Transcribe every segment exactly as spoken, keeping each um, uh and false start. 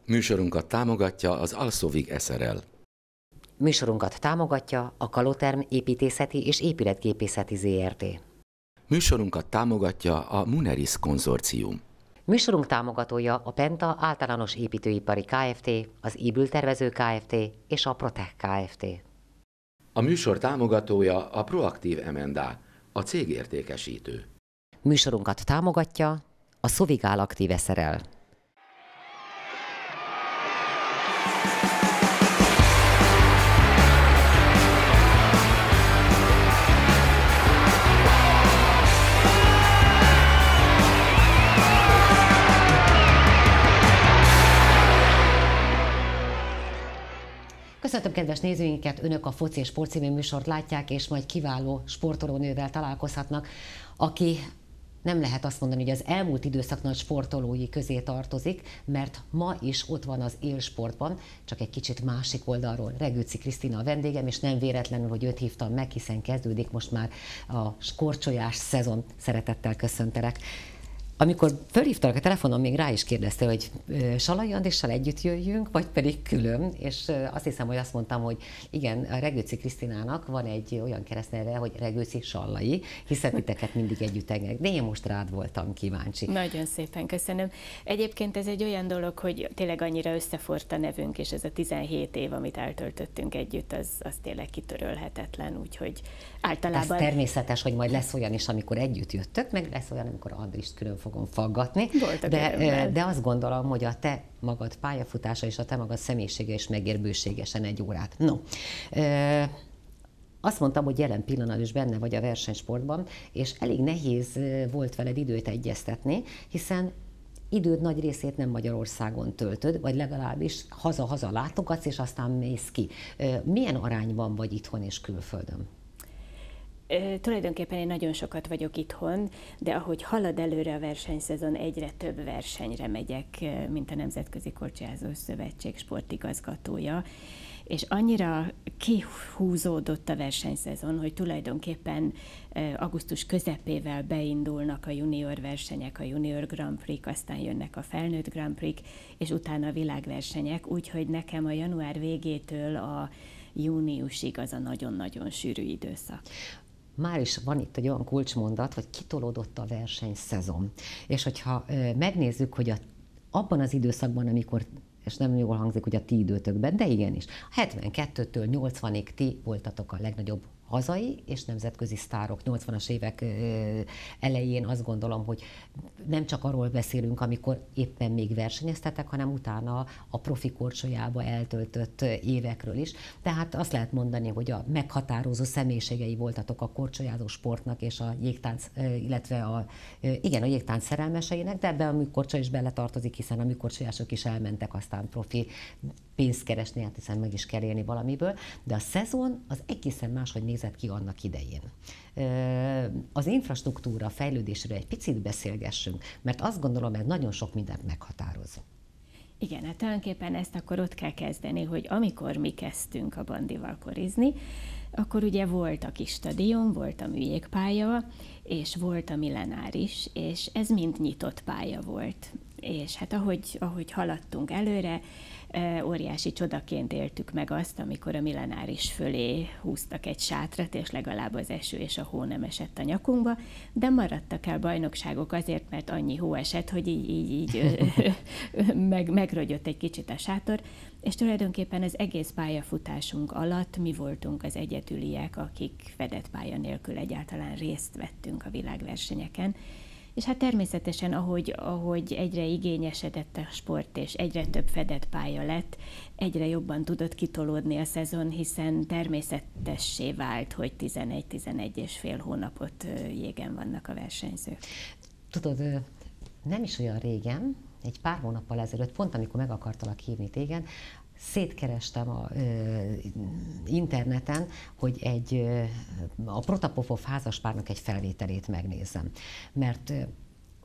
Műsorunkat támogatja az Alszovig es er el. Műsorunkat támogatja a Kaloterm Építészeti és Épületgépészeti zé er té. Műsorunkat támogatja a Muneris konzorcium. Műsorunk támogatója a Penta Általános Építőipari Kft., az Ébültervező Kft. És a Protech Kft. A műsor támogatója a Proaktív em and á, a cégértékesítő. Műsorunkat támogatja a Szovigál Aktív es er el. Köszöntöm kedves nézőinket, önök a Foci és Sport című műsort látják, és majd kiváló sportolónővel találkozhatnak, aki nem lehet azt mondani, hogy az elmúlt időszak nagy sportolói közé tartozik, mert ma is ott van az élsportban, csak egy kicsit másik oldalról. Regőci Krisztina a vendégem, és nem véletlenül, hogy őt hívtam meg, hiszen kezdődik most már a korcsolyás szezon. Szeretettel köszöntelek. Amikor fölhívtalak a telefonon, még rá is kérdezte, hogy Salai Andrissal együtt jöjjünk, vagy pedig külön, és azt hiszem, hogy azt mondtam, hogy igen, a Regőci Krisztinának van egy olyan keresztneve, hogy Regőci Sallai, hiszen titeket mindig együtt engednek, de én most rád voltam kíváncsi. Nagyon szépen köszönöm. Egyébként ez egy olyan dolog, hogy tényleg annyira összeforrt a nevünk, és ez a tizenhét év, amit eltöltöttünk együtt, az, az tényleg kitörölhetetlen, úgyhogy általában... Ez természetes, hogy majd lesz olyan is, amikor együtt jöttök, meg lesz olyan, amikor Andrist külön fogom faggatni, de, de azt gondolom, hogy a te magad pályafutása és a te magad személyisége is megér bőségesen egy órát. No, e, azt mondtam, hogy jelen pillanatban is benne vagy a versenysportban, és elég nehéz volt veled időt egyeztetni, hiszen időd nagy részét nem Magyarországon töltöd, vagy legalábbis haza-haza látogatsz, és aztán mész ki. E, milyen arányban vagy itthon és külföldön? Tulajdonképpen én nagyon sokat vagyok itthon, de ahogy halad előre a versenyszezon, egyre több versenyre megyek, mint a Nemzetközi Korcsolyázó Szövetség sportigazgatója, és annyira kihúzódott a versenyszezon, hogy tulajdonképpen augusztus közepével beindulnak a junior versenyek, a junior Grand Prix, aztán jönnek a felnőtt Grand Prix, és utána a világversenyek, úgyhogy nekem a január végétől a júniusig az a nagyon-nagyon sűrű időszak. Már is van itt egy olyan kulcsmondat, hogy kitolódott a versenyszezon. És hogyha megnézzük, hogy a, abban az időszakban, amikor, és nem jól hangzik, hogy a ti időtökben, de igenis, hetvenkettőtől nyolcvanig ti voltatok a legnagyobb hazai és nemzetközi sztárok. nyolcvanas évek elején azt gondolom, hogy nem csak arról beszélünk, amikor éppen még versenyeztetek, hanem utána a profi korcsolyába eltöltött évekről is. Tehát azt lehet mondani, hogy a meghatározó személyiségei voltatok a korcsolyázó sportnak és a jégtánc, illetve a, igen, a jégtánc szerelmeseinek, de ebben a műkorcsoly is beletartozik, hiszen a műkorcsolyások is elmentek aztán profi pénzt keresni, hát hiszen meg is kell élni valamiből, de a szezon az egészen máshogy nézett ki annak idején. Az infrastruktúra fejlődésről egy picit beszélgessünk, mert azt gondolom, ez nagyon sok mindent meghatároz. Igen, hát tulajdonképpen ezt akkor ott kell kezdeni, hogy amikor mi kezdtünk a bandival korizni, akkor ugye volt a kis stadion, volt a műjégpálya, és volt a millenáris, és ez mind nyitott pálya volt. És hát ahogy, ahogy haladtunk előre, óriási csodaként éltük meg azt, amikor a millenáris fölé húztak egy sátrat, és legalább az eső és a hó nem esett a nyakunkba, de maradtak el bajnokságok azért, mert annyi hó esett, hogy így, így, így meg, megrögyött egy kicsit a sátor, és tulajdonképpen az egész pályafutásunk alatt mi voltunk az egyedüliek, akik fedett pálya nélkül egyáltalán részt vettünk a világversenyeken. És hát természetesen, ahogy, ahogy egyre igényesedett a sport, és egyre több fedett pálya lett, egyre jobban tudott kitolódni a szezon, hiszen természetessé vált, hogy tizenegy-tizenegy és fél hónapot jégen vannak a versenyzők. Tudod, nem is olyan régen, egy pár hónappal ezelőtt, pont amikor meg akartalak hívni téged, szétkerestem a ö, interneten, hogy egy, ö, a Protapopov házaspárnak egy felvételét megnézem. Mert ö,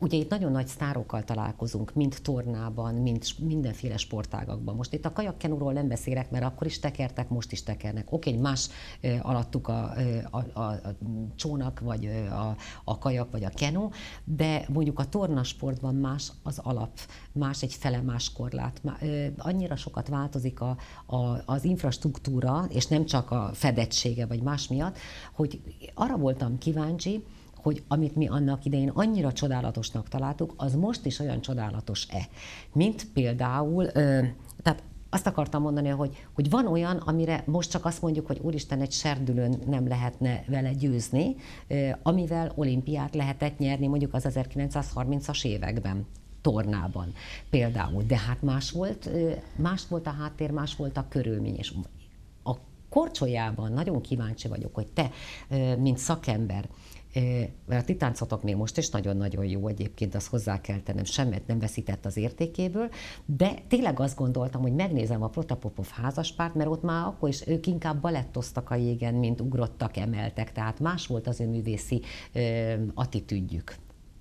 ugye itt nagyon nagy sztárokkal találkozunk, mind tornában, mind mindenféle sportágakban. Most itt a kajakkenúról nem beszélek, mert akkor is tekertek, most is tekernek. Oké, más alattuk a, a, a, a csónak, vagy a, a kajak, vagy a kenu, de mondjuk a tornasportban más az alap, más egy fele, más korlát. Annyira sokat változik a, a, az infrastruktúra, és nem csak a fedettsége, vagy más miatt, hogy arra voltam kíváncsi, hogy amit mi annak idején annyira csodálatosnak találtuk, az most is olyan csodálatos-e. Mint például, tehát azt akartam mondani, hogy, hogy van olyan, amire most csak azt mondjuk, hogy úristen, egy serdülőn nem lehetne vele győzni, amivel olimpiát lehetett nyerni mondjuk az ezerkilencszázharmincas években. Tornában például. De hát más volt, más volt a háttér, más volt a körülmény. És a korcsolyában nagyon kíváncsi vagyok, hogy te, mint szakember, mert a ti táncotok még most is nagyon-nagyon jó egyébként, azt hozzá kell tennem, semmit nem veszített az értékéből, de tényleg azt gondoltam, hogy megnézem a Protopopov házaspárt, mert ott már akkor is ők inkább balettoztak a jégen, mint ugrottak, emeltek, tehát más volt az ő művészi ö, attitűdjük.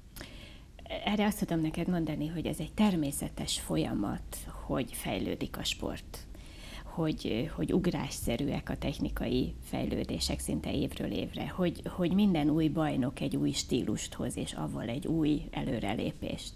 Erre azt tudom neked mondani, hogy ez egy természetes folyamat, hogy fejlődik a sport. Hogy, hogy ugrásszerűek a technikai fejlődések szinte évről évre, hogy, hogy minden új bajnok egy új stílust hoz, és avval egy új előrelépést.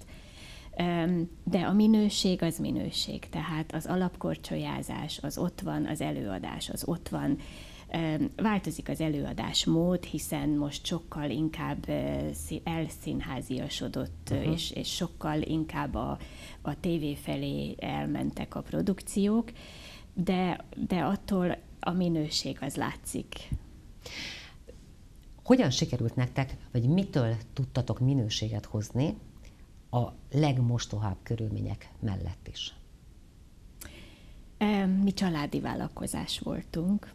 De a minőség az minőség, tehát az alapkorcsolyázás, az ott van, az előadás, az ott van. Változik az előadás mód, hiszen most sokkal inkább elszínháziasodott, uh-huh. és, és sokkal inkább a, a tévé felé elmentek a produkciók, de, de attól a minőség az látszik. Hogyan sikerült nektek, vagy mitől tudtatok minőséget hozni a legmostohább körülmények mellett is? Mi családi vállalkozás voltunk,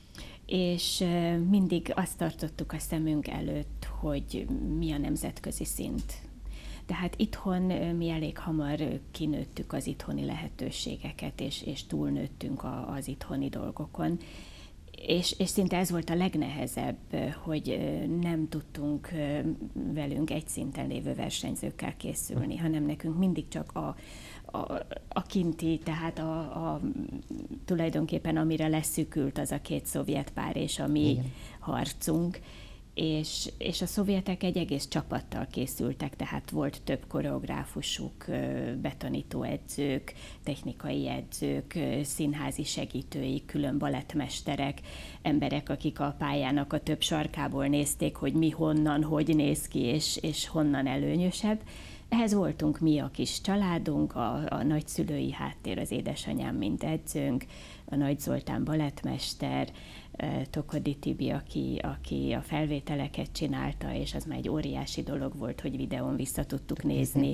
és mindig azt tartottuk a szemünk előtt, hogy mi a nemzetközi szint. Tehát itthon mi elég hamar kinőttük az itthoni lehetőségeket, és, és túlnőttünk a, az itthoni dolgokon. És, és szinte ez volt a legnehezebb, hogy nem tudtunk velünk egy szinten lévő versenyzőkkel készülni, hanem nekünk mindig csak a, a, a kinti, tehát a, a, tulajdonképpen amire leszűkült az a két szovjet pár és a mi Igen. harcunk. És, és a szovjetek egy egész csapattal készültek, tehát volt több koreográfusuk, betanító edzők, technikai edzők, színházi segítőik, külön balettmesterek, emberek, akik a pályának a több sarkából nézték, hogy mi honnan, hogy néz ki, és, és honnan előnyösebb. Ehhez voltunk mi a kis családunk, a, a nagyszülői háttér, az édesanyám, mint edzőnk, a Nagy Zoltán balettmester, Tokodi Tibi, aki, aki a felvételeket csinálta, és az már egy óriási dolog volt, hogy videón vissza tudtuk nézni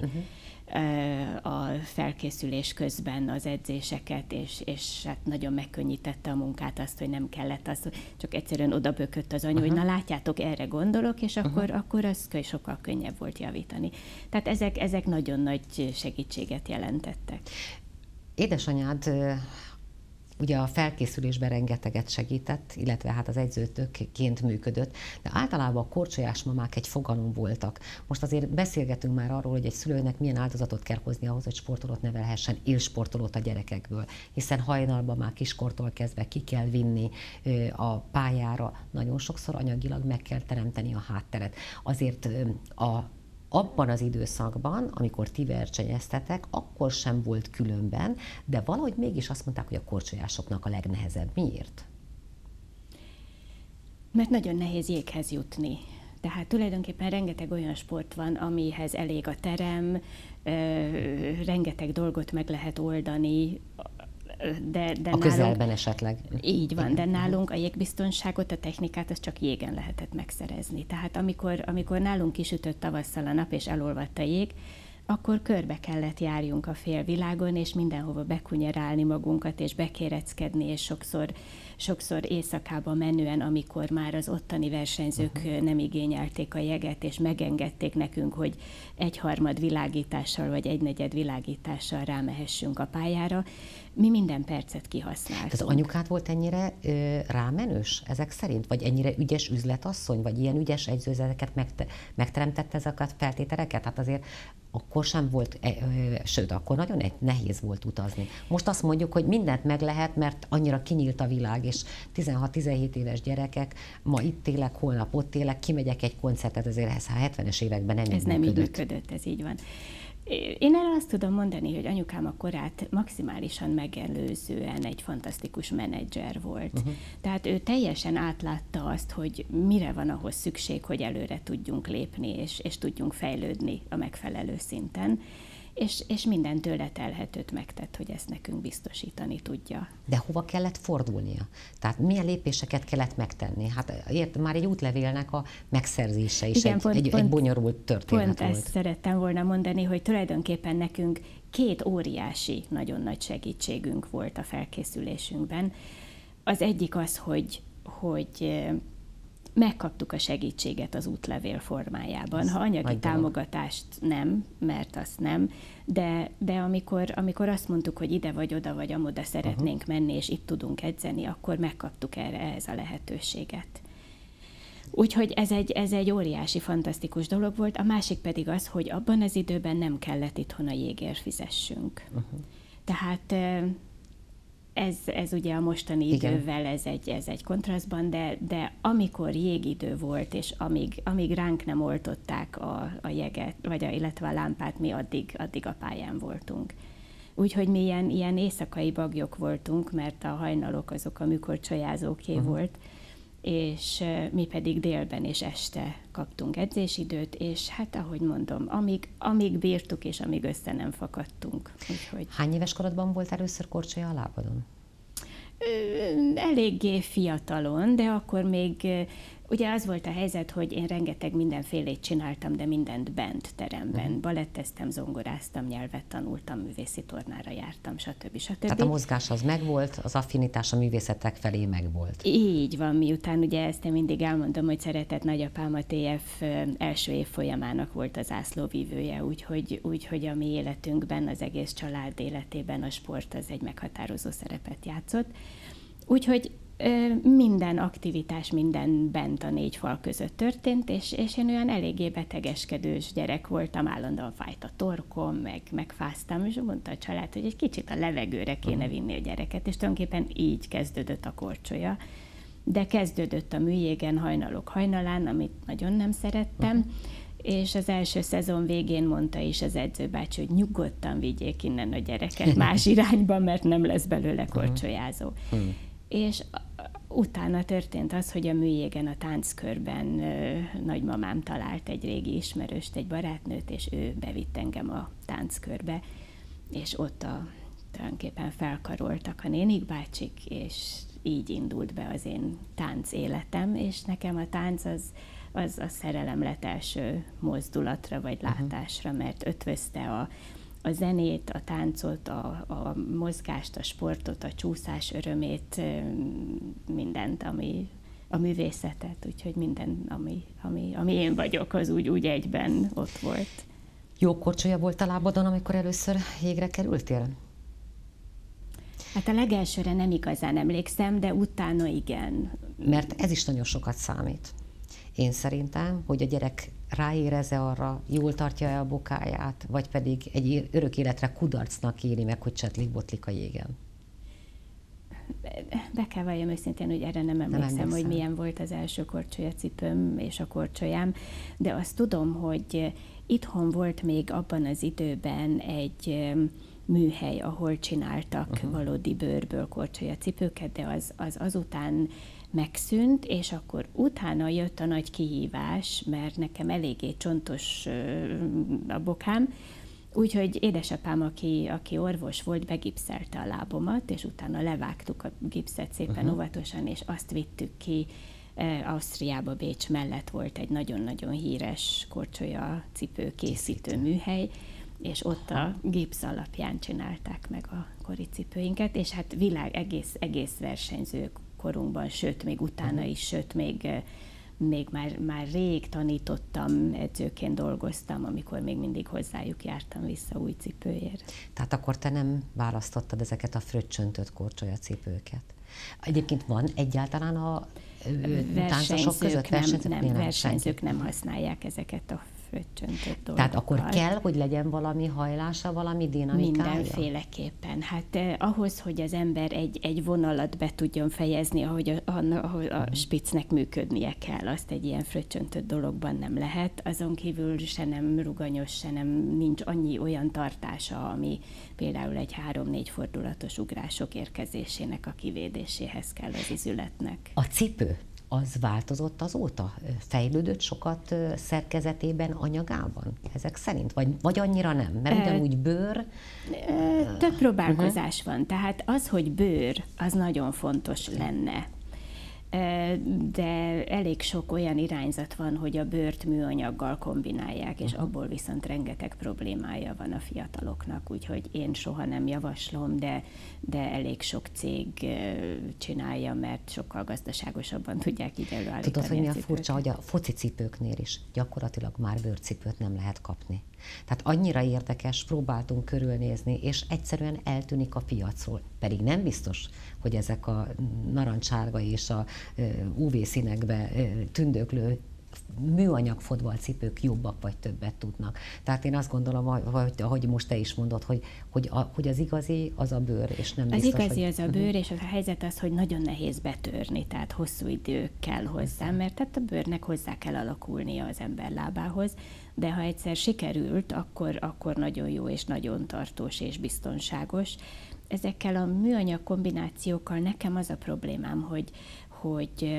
a felkészülés közben az edzéseket, és, és hát nagyon megkönnyítette a munkát azt, hogy nem kellett az, csak egyszerűen odabökött az anyu, uh-huh. hogy na látjátok, erre gondolok, és akkor, uh-huh. akkor az sokkal könnyebb volt javítani. Tehát ezek, ezek nagyon nagy segítséget jelentettek. Édesanyád ugye a felkészülésben rengeteget segített, illetve hát az edzőtökként működött, de általában a korcsolyás mamák egy fogalom voltak. Most azért beszélgetünk már arról, hogy egy szülőnek milyen áldozatot kell hozni ahhoz, hogy sportolót nevelhessen, élsportolót a gyerekekből, hiszen hajnalban már kiskortól kezdve ki kell vinni a pályára, nagyon sokszor anyagilag meg kell teremteni a hátteret. Azért a abban az időszakban, amikor ti versenyeztetek, akkor sem volt különben, de valahogy mégis azt mondták, hogy a korcsolyásoknak a legnehezebb. Miért? Mert nagyon nehéz jéghez jutni. Tehát tulajdonképpen rengeteg olyan sport van, amihez elég a terem, rengeteg dolgot meg lehet oldani, De, de a közelben nálunk, esetleg. Így van, de nálunk a jégbiztonságot, a technikát, az csak jégen lehetett megszerezni. Tehát amikor, amikor nálunk kisütött tavasszal a nap és elolvadt a jég, akkor körbe kellett járjunk a félvilágon, és mindenhova bekunyerálni magunkat, és bekéreckedni, és sokszor, sokszor éjszakába menően, amikor már az ottani versenyzők uh-huh. nem igényelték a jeget, és megengedték nekünk, hogy egyharmad világítással, vagy egynegyed világítással rámehessünk a pályára. Mi minden percet kihasználtunk. Az anyukát volt ennyire ö, rámenős ezek szerint? Vagy ennyire ügyes üzletasszony? Vagy ilyen ügyes egyzőzeteket megte, megteremtette ezeket a feltételeket? Hát azért akkor sem volt, ö, ö, sőt, akkor nagyon nehéz volt utazni. Most azt mondjuk, hogy mindent meg lehet, mert annyira kinyílt a világ, és tizenhat-tizenhét éves gyerekek, ma itt élek, holnap ott élek, kimegyek egy koncertet, azért ez a hetvenes években nem ez így nem működött. így működött, ez így van. Én erre azt tudom mondani, hogy anyukám a korát maximálisan megelőzően egy fantasztikus menedzser volt. Uh-huh. Tehát ő teljesen átlátta azt, hogy mire van ahhoz szükség, hogy előre tudjunk lépni, és, és tudjunk fejlődni a megfelelő szinten. És, és minden tőle telhetőt megtett, hogy ezt nekünk biztosítani tudja. De hova kellett fordulnia? Tehát milyen lépéseket kellett megtenni? Hát ért, már egy útlevélnek a megszerzése is. Igen, egy, pont, egy, pont, egy bonyolult történet pont volt. Pont ezt szerettem volna mondani, hogy tulajdonképpen nekünk két óriási, nagyon nagy segítségünk volt a felkészülésünkben. Az egyik az, hogy, hogy megkaptuk a segítséget az útlevél formájában. Ez ha anyagi támogatást nem, mert azt nem, de, de amikor, amikor azt mondtuk, hogy ide vagy oda vagy amoda szeretnénk uh-huh. menni, és itt tudunk edzeni, akkor megkaptuk erre ehhez a lehetőséget. Úgyhogy ez egy, ez egy óriási, fantasztikus dolog volt. A másik pedig az, hogy abban az időben nem kellett itthon a jégért fizessünk. Uh-huh. Tehát Ez, ez ugye a mostani Igen. idővel ez egy, ez egy kontrasztban, de, de amikor jégidő volt, és amíg, amíg ránk nem oltották a, a jeget, vagy a, illetve a lámpát, mi addig, addig a pályán voltunk. Úgyhogy mi ilyen, ilyen éjszakai bagyok voltunk, mert a hajnalok azok a műkorcsolyázóké uh-huh. volt, és mi pedig délben és este kaptunk edzésidőt, és hát ahogy mondom, amíg, amíg bírtuk, és amíg össze nem fakadtunk. Úgyhogy... Hány éves korodban volt először korcsolya a lábadon? Eléggé fiatalon, de akkor még, ugye az volt a helyzet, hogy én rengeteg mindenfélét csináltam, de mindent bent teremben. Uh-huh. Baletteztem, zongoráztam, nyelvet tanultam, művészi tornára jártam, stb. stb. Tehát a mozgás az megvolt, az affinitás a művészetek felé megvolt. Így van, miután ugye ezt én mindig elmondom, hogy szeretett nagyapám a té ef első évfolyamának volt az zászlóvívője, úgyhogy, úgyhogy a mi életünkben, az egész család életében a sport az egy meghatározó szerepet játszott. Úgyhogy minden aktivitás, minden bent a négy fal között történt, és, és én olyan eléggé betegeskedős gyerek voltam, állandóan fájt a torkom, meg, megfáztam, és mondta a család, hogy egy kicsit a levegőre kéne vinni a gyereket, és tulajdonképpen így kezdődött a korcsolya. De kezdődött a műjégen hajnalok hajnalán, amit nagyon nem szerettem, uh-huh. és az első szezon végén mondta is az edzőbácsi, hogy nyugodtan vigyék innen a gyereket más irányba, mert nem lesz belőle korcsolyázó. Uh-huh. És utána történt az, hogy a műjégen, a tánckörben ö, nagymamám talált egy régi ismerőst, egy barátnőt, és ő bevitt engem a tánckörbe, és ott a, tulajdonképpen felkaroltak a nénik bácsik, és így indult be az én tánc életem, és nekem a tánc az, az a szerelem lett első mozdulatra vagy látásra, mert ötvözte a a zenét, a táncot, a, a mozgást, a sportot, a csúszás örömét, mindent, ami a művészetet, úgyhogy minden, ami, ami, ami én vagyok, az úgy, úgy egyben ott volt. Jó korcsolya volt a lábadon, amikor először jégre kerültél? Hát a legelsőre nem igazán emlékszem, de utána igen. Mert ez is nagyon sokat számít. Én szerintem, hogy a gyerek ráérez-e arra, jól tartja-e a bokáját, vagy pedig egy örök életre kudarcnak éli meg, hogy csetlik-botlik a jégen. Be kell valljam őszintén, hogy erre nem emlékszem, nem hogy milyen volt az első korcsolyacipőm és a korcsolyám, de azt tudom, hogy itthon volt még abban az időben egy műhely, ahol csináltak uh-huh. valódi bőrből korcsolyacipőket, de az, az azután megszűnt, és akkor utána jött a nagy kihívás, mert nekem eléggé csontos a bokám, úgyhogy édesapám, aki, aki orvos volt, begipszelte a lábomat, és utána levágtuk a gipszet szépen uh-huh. óvatosan, és azt vittük ki Ausztriába, Bécs mellett volt egy nagyon-nagyon híres korcsolya cipő készítő műhely, és ott a gipsz alapján csinálták meg a koricipőinket, és hát világ egész, egész versenyző korunkban, sőt, még utána is, sőt, még, még már, már rég tanítottam, edzőként dolgoztam, amikor még mindig hozzájuk jártam vissza új cipőért. Tehát akkor te nem választottad ezeket a fröccsöntött korcsolyacipőket? Egyébként van egyáltalán a táncosok között versenyzők? Nem, nem, nem, versenyzők nem használják ezeket a fröccsöntött dolgokkal. Tehát akkor kell, hogy legyen valami hajlása, valami dinamikája? Mindenféleképpen. Hát eh, ahhoz, hogy az ember egy, egy vonalat be tudjon fejezni, ahogy a, ahogy a spiccnek működnie kell, azt egy ilyen fröccsöntött dologban nem lehet. Azon kívül se nem ruganyos, se nem nincs annyi olyan tartása, ami például egy három-négy fordulatos ugrások érkezésének a kivédéséhez kell az izületnek. A cipő az változott azóta? Fejlődött sokat szerkezetében, anyagában? Ezek szerint? Vagy, vagy annyira nem? Mert ugyanúgy bőr... Több próbálkozás uh-huh. van. Tehát az, hogy bőr, az nagyon fontos lenne. De elég sok olyan irányzat van, hogy a bőrt műanyaggal kombinálják, és abból viszont rengeteg problémája van a fiataloknak, úgyhogy én soha nem javaslom, de, de elég sok cég csinálja, mert sokkal gazdaságosabban tudják így előállítani. Tudod, hogy mi a furcsa, hogy a focicipőknél is gyakorlatilag már bőrcipőt nem lehet kapni. Tehát annyira érdekes, próbáltunk körülnézni, és egyszerűen eltűnik a piacról. Pedig nem biztos, hogy ezek a narancsárga és a ú vé színekbe tündöklő műanyag fodbalcipők jobbak vagy többet tudnak. Tehát én azt gondolom, hogy, ahogy most te is mondod, hogy, hogy, a, hogy az igazi az a bőr, és nem az biztos, igazi hogy... az a bőr, és a helyzet az, hogy nagyon nehéz betörni, tehát hosszú idő kell hozzá, mert tehát a bőrnek hozzá kell alakulnia az ember lábához, de ha egyszer sikerült, akkor, akkor nagyon jó, és nagyon tartós, és biztonságos. Ezekkel a műanyag kombinációkkal nekem az a problémám, hogy, hogy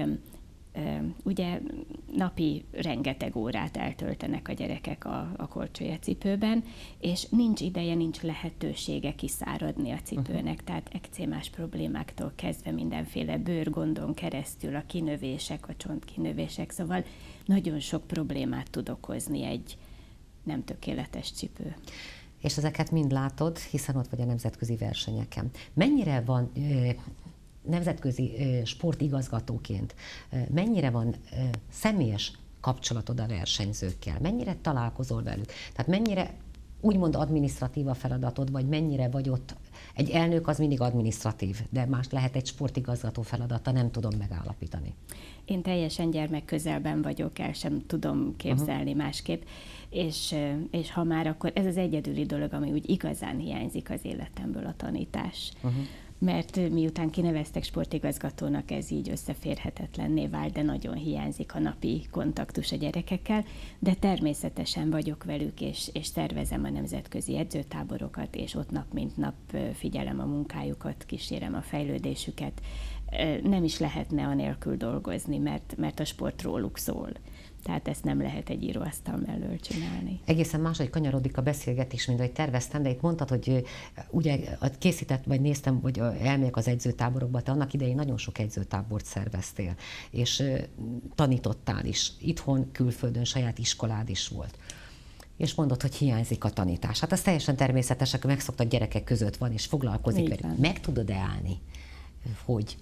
ugye napi rengeteg órát eltöltenek a gyerekek a, a korcsolyacipőben, és nincs ideje, nincs lehetősége kiszáradni a cipőnek, uh-huh. tehát ekcémás problémáktól kezdve mindenféle bőrgondon keresztül, a kinövések, a csontkinövések, szóval nagyon sok problémát tud okozni egy nem tökéletes cipő. És ezeket mind látod, hiszen ott vagy a nemzetközi versenyeken. Mennyire van... nemzetközi sportigazgatóként mennyire van személyes kapcsolatod a versenyzőkkel? Mennyire találkozol velük? Tehát mennyire úgymond adminisztratív a feladatod, vagy mennyire vagy ott? Egy elnök az mindig adminisztratív, de más lehet egy sportigazgató feladata, nem tudom megállapítani. Én teljesen gyermekközelben vagyok, el sem tudom képzelni uh-huh. másképp, és, és ha már, akkor ez az egyedüli dolog, ami úgy igazán hiányzik az életemből, a tanítás. Uh-huh. Mert miután kineveztek sportigazgatónak, ez így összeférhetetlenné vált, de nagyon hiányzik a napi kontaktus a gyerekekkel, de természetesen vagyok velük, és, és szervezem a nemzetközi edzőtáborokat, és ott nap mint nap figyelem a munkájukat, kísérem a fejlődésüket. Nem is lehetne anélkül dolgozni, mert, mert a sport róluk szól. Tehát ezt nem lehet egy íróasztal mellől csinálni. Egészen máshogy kanyarodik a beszélgetés, mint ahogy terveztem, de itt mondtad, hogy ugye készített, vagy néztem, hogy elmegyek az edzőtáborokba, te annak idején nagyon sok edzőtábort szerveztél, és tanítottál is. Itthon, külföldön, saját iskolád is volt. És mondod, hogy hiányzik a tanítás. Hát az teljesen természetes, akkor megszoktat gyerekek között van, és foglalkozik velük. Meg tudod-e állni, hogy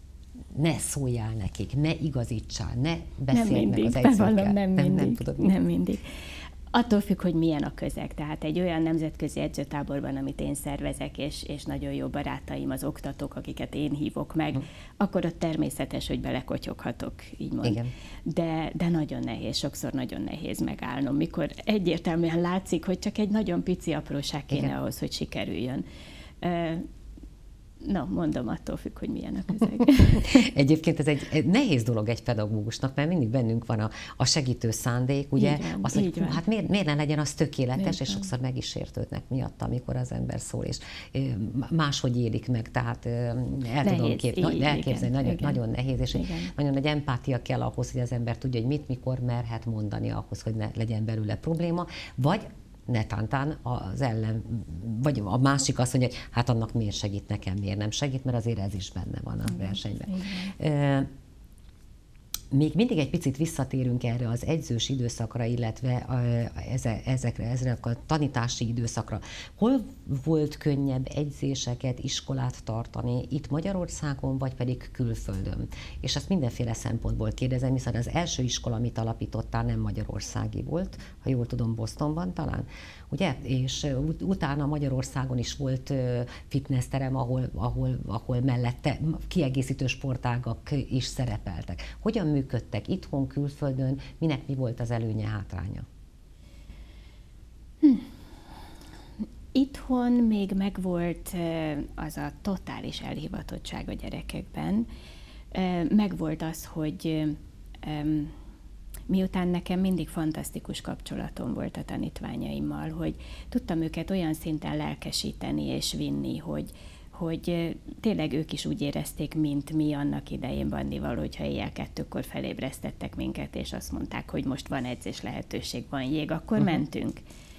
ne szóljál nekik, ne igazítsál, ne beszélj meg az edzőkkel. Nem, nem mindig, nem, tudod, nem mindig. Attól függ, hogy milyen a közeg. Tehát egy olyan nemzetközi edzőtáborban, amit én szervezek, és, és nagyon jó barátaim, az oktatók, akiket én hívok meg, hm. akkor ott természetes, hogy belekotyoghatok, így mond. Igen. De, de nagyon nehéz, sokszor nagyon nehéz megállnom, mikor egyértelműen látszik, hogy csak egy nagyon pici apróság kéne Igen. ahhoz, hogy sikerüljön. Na, mondom, attól függ, hogy milyen a közeg. Egyébként ez egy nehéz dolog egy pedagógusnak, mert mindig bennünk van a, a segítő szándék, ugye? Van, az, hogy hát miért, miért ne legyen az tökéletes, és sokszor meg is sértődnek miatt, amikor az ember szól, és máshogy élik meg, tehát el nehéz, tudom kép, így, elképzelni, igen, nagyon, igen. nagyon nehéz, és igen. nagyon nagy empátia kell ahhoz, hogy az ember tudja, hogy mit, mikor merhet mondani ahhoz, hogy ne legyen belőle probléma, vagy netántán az ellen, vagy a másik azt mondja, hogy hát annak miért segít nekem, miért nem segít, mert azért ez is benne van a versenyben. Igen. még mindig egy picit visszatérünk erre az edzős időszakra, illetve a, ezekre, ezekre a tanítási időszakra. Hol volt könnyebb edzéseket, iskolát tartani, itt Magyarországon, vagy pedig külföldön? És ezt mindenféle szempontból kérdezem, hiszen az első iskola, amit alapítottál, nem magyarországi volt, ha jól tudom, Bostonban talán, ugye? És utána Magyarországon is volt fitnessterem, ahol, ahol, ahol mellette kiegészítő sportágak is szerepeltek. Hogyan működtek itthon, külföldön, minek mi volt az előnye, hátránya? Hm. Itthon még megvolt az a totális elhivatottság a gyerekekben, megvolt az, hogy miután nekem mindig fantasztikus kapcsolatom volt a tanítványaimmal, hogy tudtam őket olyan szinten lelkesíteni és vinni, hogy, hogy tényleg ők is úgy érezték, mint mi annak idején Bandival, hogyha éjjel kettőkor felébresztettek minket, és azt mondták, hogy most van edzés lehetőség, van jég, akkor uh-huh. mentünk.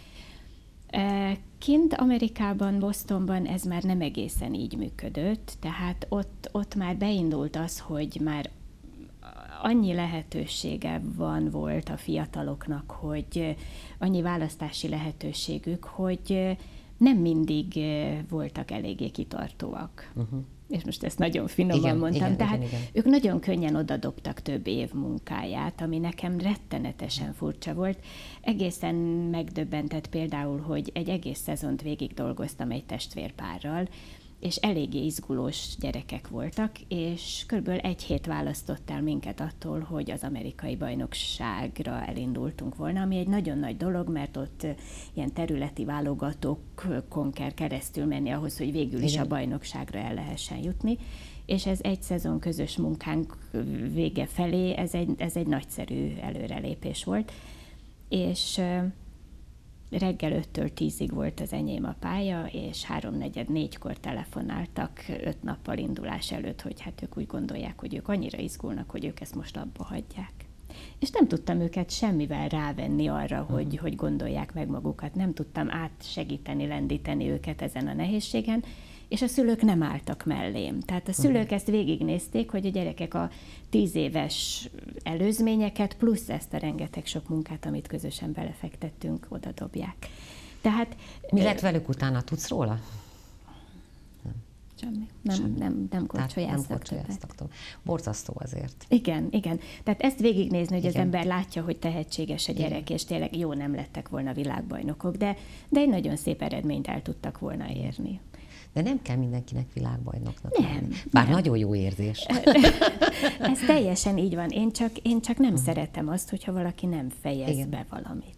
Kint Amerikában, Bostonban ez már nem egészen így működött, tehát ott, ott már beindult az, hogy már annyi lehetősége van, volt a fiataloknak, hogy annyi választási lehetőségük, hogy nem mindig voltak eléggé kitartóak. Uh-huh. És most ezt nagyon finoman igen, mondtam. Igen, Tehát igen, igen. ők nagyon könnyen odadobtak több év munkáját, ami nekem rettenetesen furcsa volt. Egészen megdöbbentett például, hogy egy egész szezont végig dolgoztam egy testvérpárral, és eléggé izgulós gyerekek voltak, és körülbelül egy hét választott el minket attól, hogy az amerikai bajnokságra elindultunk volna, ami egy nagyon nagy dolog, mert ott ilyen területi válogatókon kell keresztül menni ahhoz, hogy végül is igen. a bajnokságra el lehessen jutni, és ez egy szezon közös munkánk vége felé, ez egy, ez egy nagyszerű előrelépés volt, és reggel öttől tízig volt az enyém a pálya, és háromnegyed négykor telefonáltak öt nappal indulás előtt, hogy hát ők úgy gondolják, hogy ők annyira izgulnak, hogy ők ezt most abba hagyják. És nem tudtam őket semmivel rávenni arra, uh-huh. hogy, hogy gondolják meg magukat. Nem tudtam átsegíteni, lendíteni őket ezen a nehézségen, és a szülők nem álltak mellém. Tehát a szülők uh-huh. ezt végignézték, hogy a gyerekek a tíz éves előzményeket, plusz ezt a rengeteg sok munkát, amit közösen belefektettünk, oda dobják. Tehát, mi lett velük utána? Tudsz róla? Nem. Semmi. Nem, Semmi. nem, nem korcsolyáztak többet. Borzasztó azért. Igen, igen. Tehát ezt végignézni, hogy igen. az ember látja, hogy tehetséges a gyerek, igen. és tényleg jó, nem lettek volna világbajnokok, de, de egy nagyon szép eredményt el tudtak volna érni. De nem kell mindenkinek világbajnoknak nem, lenni. Bár nem. nagyon jó érzés. Ez teljesen így van. Én csak, én csak nem uh-huh. szeretem azt, hogyha valaki nem fejez igen. be valamit.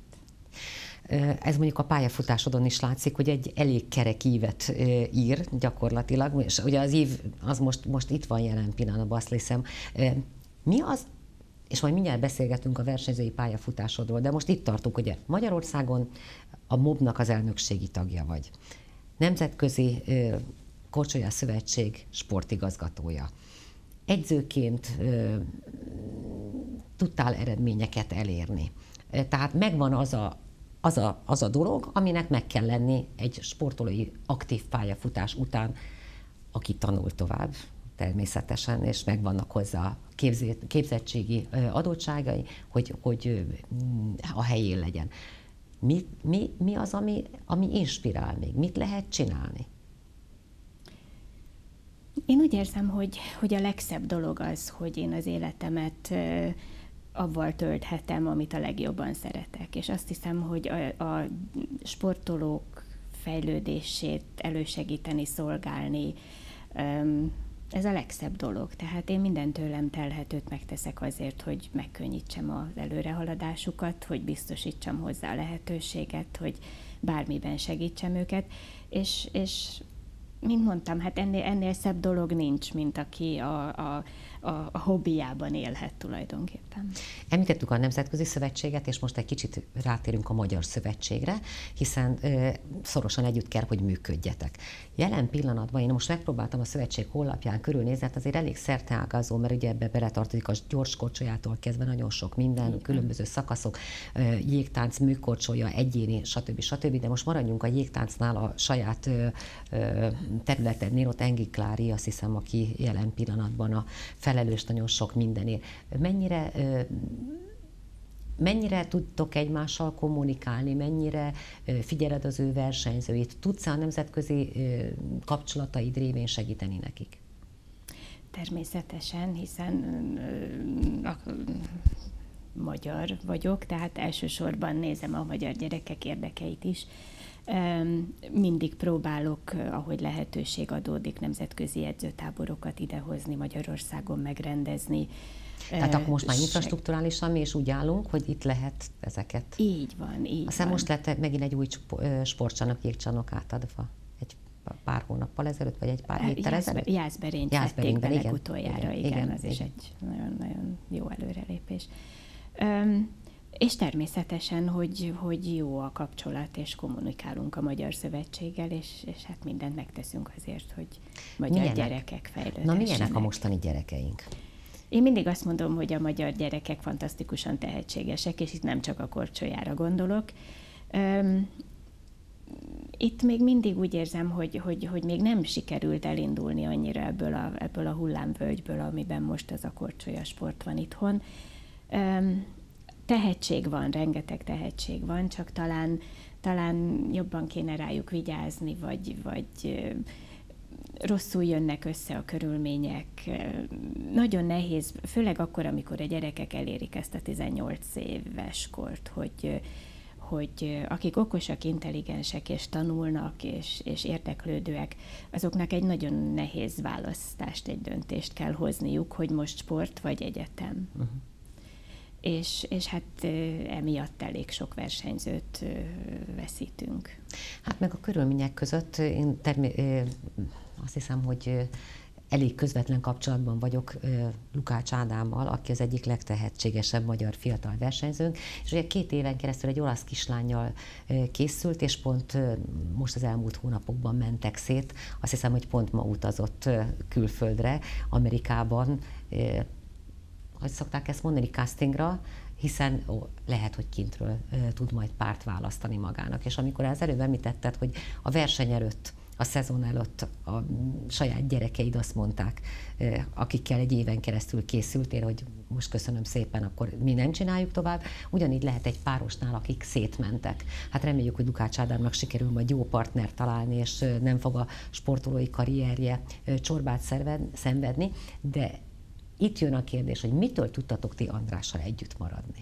Ez mondjuk a pályafutásodon is látszik, hogy egy elég kerek ívet ír gyakorlatilag, és ugye az ív az most, most itt van jelen pillanatban, azt hiszem. Mi az, és majd mindjárt beszélgetünk a versenyzői pályafutásodról, de most itt tartunk, ugye Magyarországon a mobnak az elnökségi tagja vagy. Nemzetközi Korcsolyás Szövetség sportigazgatója. Edzőként ö, tudtál eredményeket elérni. Tehát megvan az a, az, a, az a dolog, aminek meg kell lenni egy sportolói aktív pályafutás után, aki tanul tovább természetesen, és megvannak hozzá képzett, képzettségi adottságai, hogy, hogy a helyén legyen. Mi, mi, mi az, ami, ami inspirál még? Mit lehet csinálni? Én úgy érzem, hogy, hogy a legszebb dolog az, hogy én az életemet avval tölthetem, amit a legjobban szeretek. És azt hiszem, hogy a, a sportolók fejlődését elősegíteni, szolgálni, ez a legszebb dolog. Tehát én minden tőlem telhetőt megteszek azért, hogy megkönnyítsem az előrehaladásukat, hogy biztosítsam hozzá a lehetőséget, hogy bármiben segítsem őket, és, és mint mondtam, hát ennél, ennél szebb dolog nincs, mint aki a, a, a, a hobbiában élhet tulajdonképpen. Említettük a Nemzetközi Szövetséget, és most egy kicsit rátérünk a Magyar Szövetségre, hiszen ö, szorosan együtt kell, hogy működjetek. Jelen pillanatban én most megpróbáltam a szövetség honlapján körülnézni, azért elég szerteágazó, mert ugye ebbe beletartozik a gyorskorcsolyától kezdve nagyon sok minden, igen. Különböző szakaszok, jégtánc, műkorcsolya, egyéni, stb. stb. De most maradjunk a jégtáncnál, a saját ö, ö, területednél ott Engi Klári, azt hiszem, aki jelen pillanatban a felelős nagyon sok mindenért. Mennyire Mennyire tudtok egymással kommunikálni, mennyire figyeled az ő versenyzőit? Tudsz a nemzetközi kapcsolataid révén segíteni nekik? Természetesen, hiszen a, magyar vagyok, tehát elsősorban nézem a magyar gyerekek érdekeit is. Mindig próbálok, ahogy lehetőség adódik, nemzetközi edzőtáborokat idehozni, Magyarországon megrendezni. Tehát akkor most már infrastrukturálisan mi is úgy állunk, hogy itt lehet ezeket. Így van, így Aztán van. most lett megint egy új sportcsarnok, jégcsarnok átadva. Egy pár hónappal ezelőtt, vagy egy pár héttel ezelőtt? Jászberényt vették be igen. legutoljára, igen, igen, igen, az igen. is egy nagyon-nagyon jó előrelépés. Um, és természetesen, hogy, hogy jó a kapcsolat, és kommunikálunk a Magyar Szövetséggel, és, és hát mindent megteszünk azért, hogy magyar milyenek? gyerekek fejlődhessenek. Na milyenek a mostani gyerekeink? Én mindig azt mondom, hogy a magyar gyerekek fantasztikusan tehetségesek, és itt nem csak a korcsolyára gondolok. Um, itt még mindig úgy érzem, hogy, hogy, hogy még nem sikerült elindulni annyira ebből a, ebből a hullámvölgyből, amiben most ez a korcsolya sport van itthon. Um, tehetség van, rengeteg tehetség van, csak talán, talán jobban kéne rájuk vigyázni, vagy, vagy rosszul jönnek össze a körülmények. Nagyon nehéz, főleg akkor, amikor a gyerekek elérik ezt a tizennyolc éves kort, hogy, hogy akik okosak, intelligensek és tanulnak és, és érdeklődőek, azoknak egy nagyon nehéz választást, egy döntést kell hozniuk, hogy most sport vagy egyetem. Uh-huh. És, és hát emiatt elég sok versenyzőt veszítünk. Hát meg a körülmények között én termé- azt hiszem, hogy elég közvetlen kapcsolatban vagyok Lukács Ádámmal, aki az egyik legtehetségesebb magyar fiatal versenyzőnk, és ugye két éven keresztül egy olasz kislánnyal készült, és pont most az elmúlt hónapokban mentek szét. Azt hiszem, hogy pont ma utazott külföldre, Amerikában, hogy szokták ezt mondani, castingra, hiszen ó, lehet, hogy kintről ö, tud majd párt választani magának. És amikor az előbb említetted, hogy a verseny előtt, a szezon előtt a saját gyerekeid azt mondták, ö, akikkel egy éven keresztül készültél, hogy most köszönöm szépen, akkor mi nem csináljuk tovább. Ugyanígy lehet egy párosnál, akik szétmentek. Hát reméljük, hogy Lukács Ádámnak sikerül majd jó partner találni, és ö, nem fog a sportolói karrierje ö, csorbát szerved, szenvedni, de itt jön a kérdés, hogy mitől tudtatok ti Andrással együtt maradni?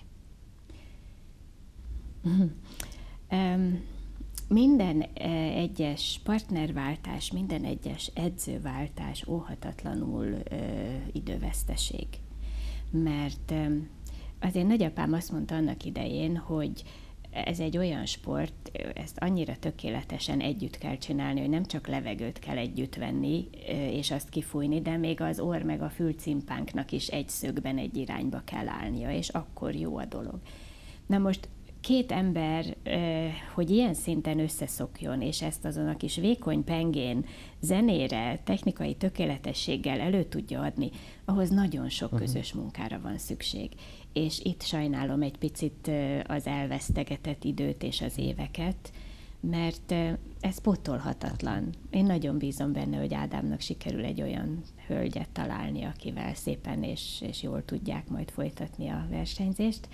Um, minden egyes partnerváltás, minden egyes edzőváltás óhatatlanul uh, időveszteség. Mert um, azért nagyapám azt mondta annak idején, hogy ez egy olyan sport, ezt annyira tökéletesen együtt kell csinálni, hogy nem csak levegőt kell együtt venni, és azt kifújni, de még az orr meg a fülcimpánknak is egy szögben, egy irányba kell állnia, és akkor jó a dolog. Na most két ember, hogy ilyen szinten összeszokjon, és ezt azon a kis vékony pengén zenére, technikai tökéletességgel elő tudja adni, ahhoz nagyon sok közös munkára van szükség. És itt sajnálom egy picit az elvesztegetett időt és az éveket, mert ez pótolhatatlan. Én nagyon bízom benne, hogy Ádámnak sikerül egy olyan hölgyet találni, akivel szépen és, és jól tudják majd folytatni a versenyzést.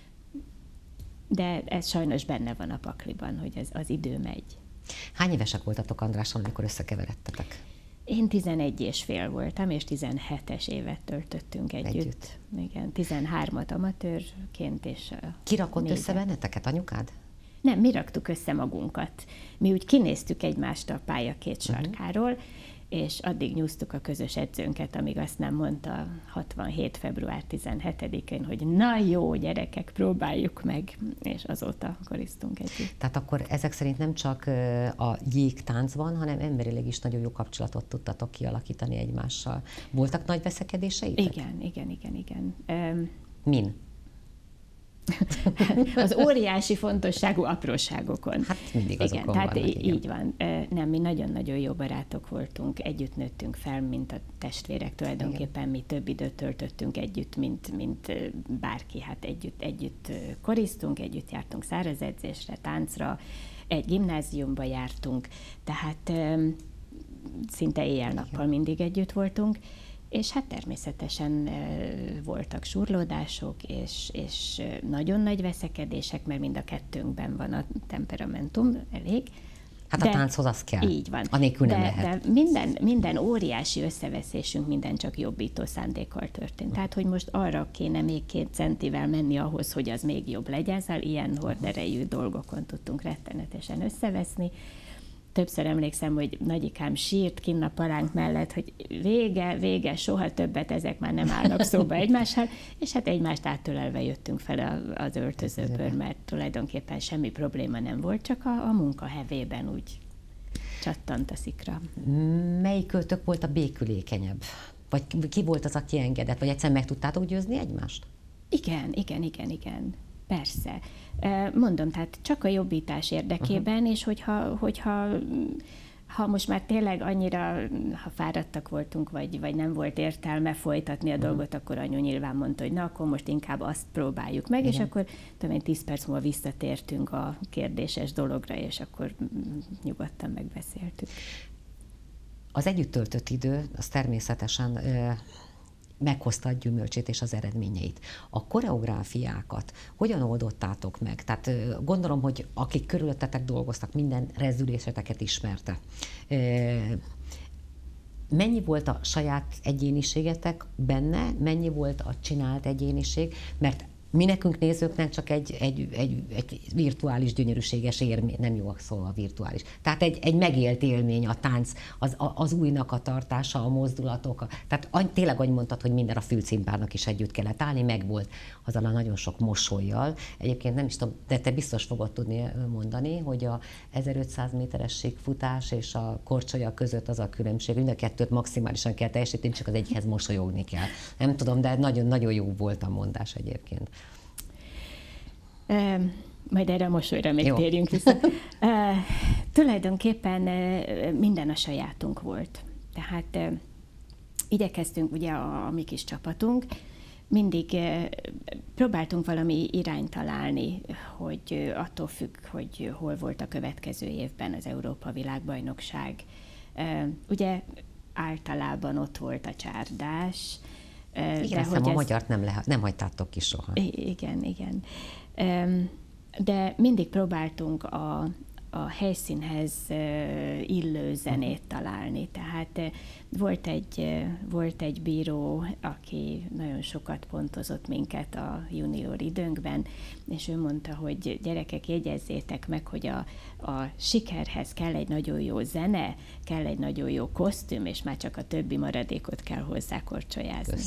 De ez sajnos benne van a pakliban, hogy az, az idő megy. Hány évesek voltatok Andrással, amikor összekeveredtetek? Én tizenegy és fél voltam, és tizenhetes évet töltöttünk együtt. együtt. Igen, tizenhármat amatőrként, és Ki rakott négyet. össze benneteket, anyukád? Nem, mi raktuk össze magunkat. Mi úgy kinéztük egymást a pálya két sarkáról, uh-huh. és addig nyúztuk a közös edzőnket, amíg azt nem mondta hatvanhét február tizenhetedikén, hogy na jó, gyerekek, próbáljuk meg, és azóta koriztunk együtt. Tehát akkor ezek szerint nem csak a jégtáncban, hanem emberileg is nagyon jó kapcsolatot tudtatok kialakítani egymással. Voltak nagy veszekedéseitek? Igen, igen, igen, igen. Um, Min? Az óriási fontosságú apróságokon. Hát mindig azokon igen, tehát vannak, igen. így van. Nem, mi nagyon-nagyon jó barátok voltunk, együtt nőttünk fel, mint a testvérek tulajdonképpen, igen. Mi több időt töltöttünk együtt, mint, mint bárki. Hát együtt, együtt koriztunk, együtt jártunk szárazedzésre, táncra, egy gimnáziumba jártunk, tehát szinte éjjel-nappal mindig együtt voltunk, és hát természetesen voltak surlódások, és, és nagyon nagy veszekedések, mert mind a kettőnkben van a temperamentum elég. Hát de a tánchoz az kell. Így van. Anélkül nem de, lehet. De minden, minden óriási összeveszésünk, minden csak jobbító szándékkal történt. Tehát, hogy most arra kéne még két centivel menni ahhoz, hogy az még jobb legyen, szóval ilyen horderejű dolgokon tudtunk rettenetesen összeveszni. Többször emlékszem, hogy nagyikám sírt kinn a palánk mellett, hogy vége, vége, soha többet ezek már nem állnak szóba egymással, és hát egymást áttölelve jöttünk fel az öltözőből, mert tulajdonképpen semmi probléma nem volt, csak a, a munka hevében úgy csattant a szikra. Melyikőtök volt a békülékenyebb? Vagy ki volt az, aki engedett? Vagy egyszer meg tudtátok győzni egymást? Igen, igen, igen, igen. Persze. Mondom, tehát csak a jobbítás érdekében, uh-huh. és hogyha, hogyha ha most már tényleg annyira, ha fáradtak voltunk, vagy, vagy nem volt értelme folytatni a uh-huh. dolgot, akkor anyu nyilván mondta, hogy na, akkor most inkább azt próbáljuk meg, igen. és akkor talán tíz perc múlva visszatértünk a kérdéses dologra, és akkor nyugodtan megbeszéltük. Az együtt töltött idő, az természetesen meghozta a gyümölcsét és az eredményeit. A koreográfiákat hogyan oldottátok meg? Tehát gondolom, hogy akik körülöttetek dolgoztak, minden rezdüléseteket ismerte. Mennyi volt a saját egyéniségetek benne, mennyi volt a csinált egyéniség? Mert mi nekünk nézőknek csak egy, egy, egy, egy virtuális, gyönyörűséges élmény, nem jó szó a virtuális. Tehát egy, egy megélt élmény, a tánc, az, az újnak a tartása, a mozdulatok. A, tehát tényleg, ahogy mondtad, hogy minden a fülcimpárnak is együtt kellett állni, meg volt azzal a nagyon sok mosollyal. Egyébként nem is tudom, de te biztos fogod tudni mondani, hogy a ezerötszáz méteres síkfutás és a korcsolya között az a különbség, mind a kettőt maximálisan kell teljesíteni, csak az egyikhez mosolyogni kell. Nem tudom, de nagyon-nagyon jó volt a mondás egyébként. Uh, majd erre a mosolyra még Jó. térjünk vissza. Uh, tulajdonképpen uh, minden a sajátunk volt. Tehát uh, igyekeztünk, ugye a, a mi kis csapatunk, mindig uh, próbáltunk valami irányt találni, hogy uh, attól függ, hogy hol volt a következő évben az Európa-világbajnokság. Uh, ugye általában ott volt a csárdás. Uh, igen, de hogy a ez... magyart nem, lehet, nem hagytátok ki soha. Igen, igen. De mindig próbáltunk a, a helyszínhez illő zenét találni. Tehát volt egy, volt egy bíró, aki nagyon sokat pontozott minket a junior időnkben, és ő mondta, hogy gyerekek, jegyezzétek meg, hogy a, a sikerhez kell egy nagyon jó zene, kell egy nagyon jó kosztüm, és már csak a többi maradékot kell hozzá korcsolyázni.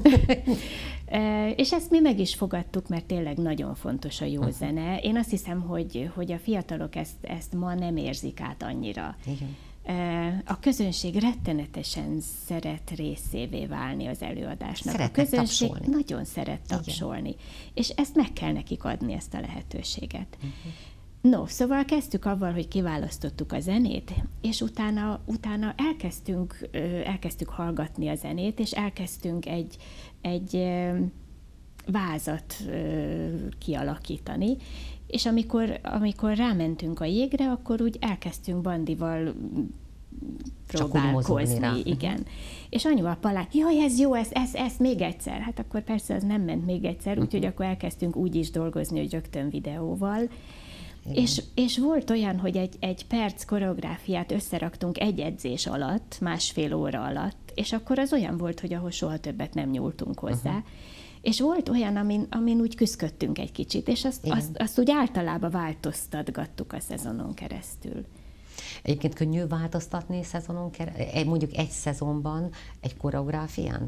És ezt mi meg is fogadtuk, mert tényleg nagyon fontos a jó uh-huh. zene. Én azt hiszem, hogy, hogy a fiatalok ezt, ezt ma nem érzik át annyira. Igen. A közönség rettenetesen szeret részévé válni az előadásnak. Szeretnek a közönség tapsolni. Nagyon szeret tapsolni. Igen. És ezt meg kell nekik adni, ezt a lehetőséget. Uh-huh. No, szóval kezdtük avval, hogy kiválasztottuk a zenét, és utána, utána elkezdtünk, elkezdtük hallgatni a zenét, és elkezdtünk egy, egy vázat kialakítani, és amikor, amikor rámentünk a jégre, akkor úgy elkezdtünk Bandival próbálkozni. Igen. Uh-huh. És anyu a palán, jaj, ez jó, ez, ez, ez még egyszer. Hát akkor persze az nem ment még egyszer, uh-huh. úgyhogy akkor elkezdtünk úgy is dolgozni, hogy rögtön videóval. És, és volt olyan, hogy egy, egy perc koreográfiát összeraktunk egy edzés alatt, másfél óra alatt, és akkor az olyan volt, hogy ahhoz soha többet nem nyúltunk hozzá. Uh-huh. És volt olyan, amin, amin úgy küszködtünk egy kicsit, és azt, azt, azt úgy általában változtatgattuk a szezonon keresztül. Egyébként könnyű változtatni szezonon keresztül, mondjuk egy szezonban egy koreográfián?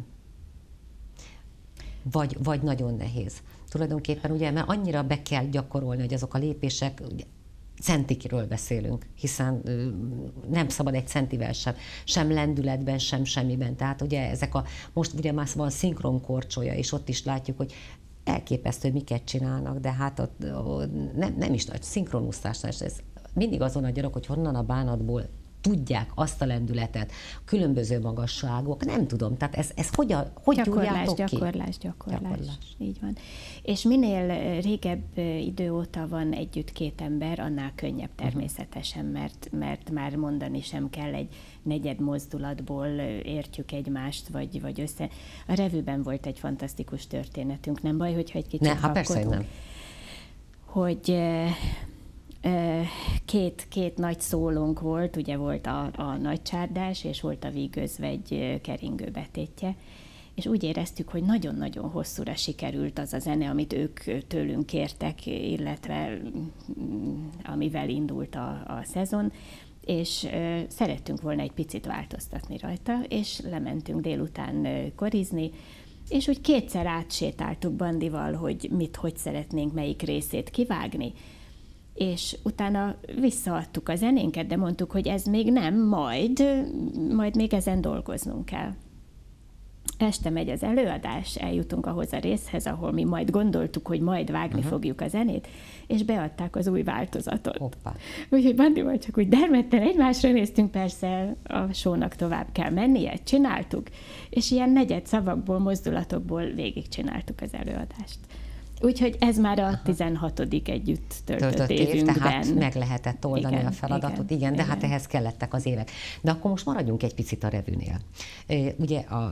Vagy, vagy nagyon nehéz? Tulajdonképpen ugye, mert annyira be kell gyakorolni, hogy azok a lépések, ugye, centikről beszélünk, hiszen nem szabad egy centivel sem, sem lendületben, sem semmiben. Tehát ugye ezek a, most ugye már van szinkron korcsolya, és ott is látjuk, hogy elképesztő, hogy miket csinálnak, de hát ott, ott nem, nem is nagy szinkronúszásnál, ez mindig azon a gyarok, hogy honnan a bánatból tudják azt a lendületet, különböző magasságok, nem tudom, tehát ez, ez hogy, a, hogy gyakorlás, gyúrjátok ki? gyakorlás, gyakorlás, Gyakorlás. Így van. És minél régebb idő óta van együtt két ember, annál könnyebb természetesen, mert, mert már mondani sem kell, egy negyed mozdulatból értjük egymást, vagy, vagy össze. A revűben volt egy fantasztikus történetünk, nem baj, hogyha egy kicsit ne, ha persze, nem. Hogy Két, két nagy szólónk volt, ugye volt a, a nagy csárdás, és volt a Vígözvegy keringő betétje, és úgy éreztük, hogy nagyon-nagyon hosszúra sikerült az a zene, amit ők tőlünk kértek, illetve amivel indult a, a szezon, és ö, szerettünk volna egy picit változtatni rajta, és lementünk délután korizni, és úgy kétszer átsétáltuk Bandival, hogy mit, hogy szeretnénk melyik részét kivágni, és utána visszaadtuk a zenénket, de mondtuk, hogy ez még nem, majd, majd még ezen dolgoznunk kell. Este megy az előadás, eljutunk ahhoz a részhez, ahol mi majd gondoltuk, hogy majd vágni uh-huh. fogjuk a zenét, és beadták az új változatot. Hoppá. Úgyhogy Bandival csak úgy dermedten egymásra néztünk, persze a show-nak tovább kell mennie, csináltuk, és ilyen negyed szavakból, mozdulatokból végigcsináltuk az előadást. Úgyhogy ez már a tizenhatodik együtt töltött, töltött év, évünkben. Tehát meg lehetett oldani igen, a feladatot, igen, igen, de igen. hát ehhez kellettek az évek. De akkor most maradjunk egy picit a revűnél. Ugye a,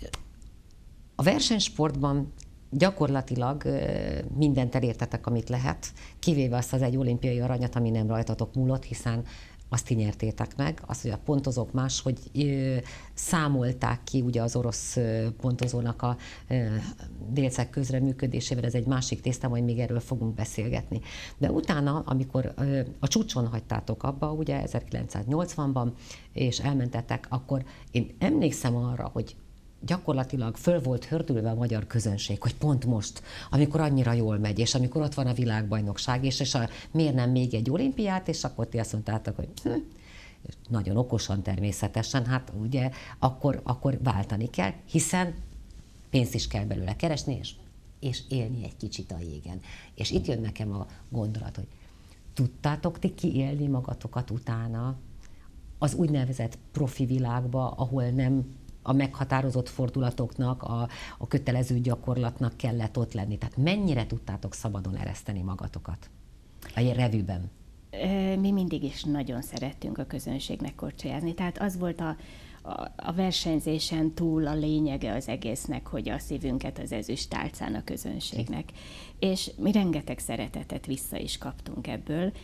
a versenysportban gyakorlatilag mindent elértetek, amit lehet, kivéve azt az egy olimpiai aranyat, ami nem rajtatok múlott, hiszen azt ti nyertétek meg, az, hogy a pontozók máshogy ö, számolták ki ugye az orosz ö, pontozónak a ö, délceg közreműködésével, ez egy másik tészta, majd még erről fogunk beszélgetni. De utána, amikor ö, a csúcson hagytátok abba, ugye ezerkilencszáznyolcvanban, és elmentettek, akkor én emlékszem arra, hogy gyakorlatilag föl volt hördülve a magyar közönség, hogy pont most, amikor annyira jól megy, és amikor ott van a világbajnokság, és, és a, miért nem még egy olimpiát, és akkor ti azt mondtátok, hogy hm, nagyon okosan természetesen, hát ugye akkor, akkor váltani kell, hiszen pénzt is kell belőle keresni, és, és élni egy kicsit a jégen. És itt jön nekem a gondolat, hogy tudtátok ti kiélni magatokat utána az úgynevezett profi világba, ahol nem a meghatározott fordulatoknak, a, a kötelező gyakorlatnak kellett ott lenni. Tehát mennyire tudtátok szabadon ereszteni magatokat a revűben? Mi mindig is nagyon szerettünk a közönségnek korcsolyázni. Tehát az volt a, a, a versenyzésen túl a lényege az egésznek, hogy a szívünket az ezüst tálcán a közönségnek. É. És mi rengeteg szeretetet vissza is kaptunk ebből.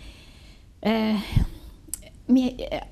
Mi...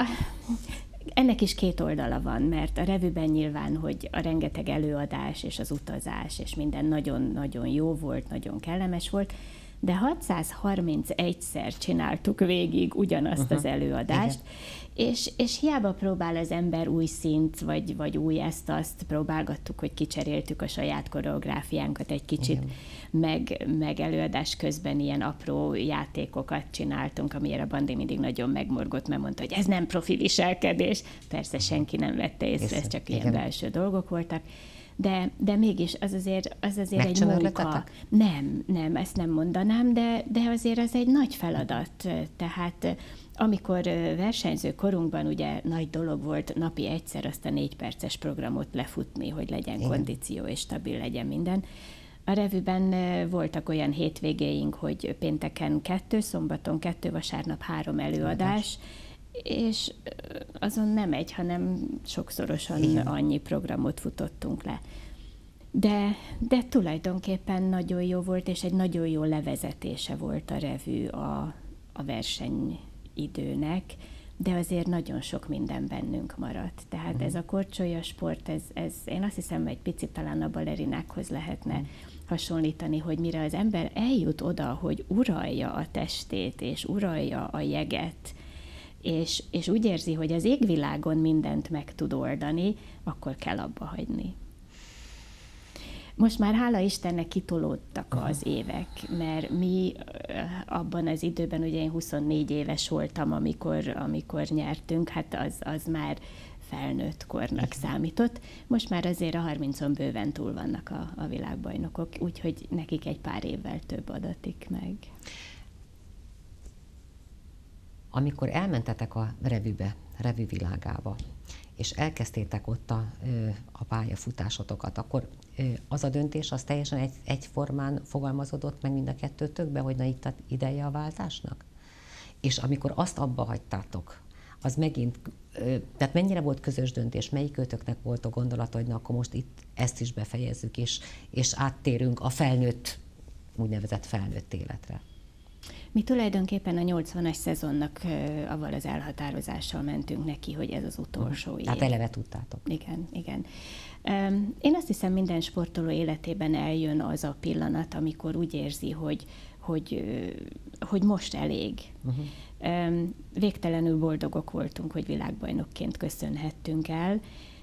Ennek is két oldala van, mert a revűben nyilván, hogy a rengeteg előadás és az utazás és minden nagyon-nagyon jó volt, nagyon kellemes volt, de hatszázharmincegyszer csináltuk végig ugyanazt uh-huh. az előadást, és, és hiába próbál az ember új szint, vagy, vagy új ezt-azt, próbálgattuk, hogy kicseréltük a saját koreográfiánkat egy kicsit, meg, meg előadás közben ilyen apró játékokat csináltunk, amire a Bandi mindig nagyon megmorgott, mert mondta, hogy ez nem profi viselkedés. Persze senki nem vette észre, ez csak ilyen belső dolgok voltak. De, de mégis az azért, az azért egy munka. Nem, nem, ezt nem mondanám, de, de azért az egy nagy feladat. Tehát amikor versenyző korunkban ugye nagy dolog volt napi egyszer azt a négy perces programot lefutni, hogy legyen igen. kondíció és stabil legyen minden. A revűben voltak olyan hétvégéink, hogy pénteken kettő, szombaton kettő, vasárnap három előadás, és azon nem egy, hanem sokszorosan igen. annyi programot futottunk le. De, de tulajdonképpen nagyon jó volt, és egy nagyon jó levezetése volt a revű a, a versenyidőnek, de azért nagyon sok minden bennünk maradt. Tehát uh-huh. ez a korcsolya sport, ez, ez, én azt hiszem, egy picit talán a balerinákhoz lehetne uh-huh. hasonlítani, hogy mire az ember eljut oda, hogy uralja a testét, és uralja a jeget, és, és úgy érzi, hogy az égvilágon mindent meg tud oldani, akkor kell abba hagyni. Most már hála Istennek kitolódtak uh-huh. az évek, mert mi abban az időben, ugye én huszonnégy éves voltam, amikor, amikor nyertünk, hát az, az már felnőtt kornak számított. Most már azért a harmincon bőven túl vannak a, a világbajnokok, úgyhogy nekik egy pár évvel több adatik meg. Amikor elmentetek a revűbe revű világába, és elkezdtétek ott a, a pályafutásotokat, akkor az a döntés az teljesen egy, egyformán fogalmazódott meg mind a kettőtökbe, hogy na itt a ideje a váltásnak? És amikor azt abba hagytátok, az megint, tehát mennyire volt közös döntés, melyikőtöknek volt a gondolat, hogy na akkor most itt ezt is befejezzük, és, és áttérünk a felnőtt, úgynevezett felnőtt életre? Mi tulajdonképpen a nyolcvanas szezonnak avval az elhatározással mentünk neki, hogy ez az utolsó uh, év. Tehát eleve tudtátok. Igen, igen. Én azt hiszem, minden sportoló életében eljön az a pillanat, amikor úgy érzi, hogy, hogy, hogy most elég. Uh-huh. Végtelenül boldogok voltunk, hogy világbajnokként köszönhettünk el,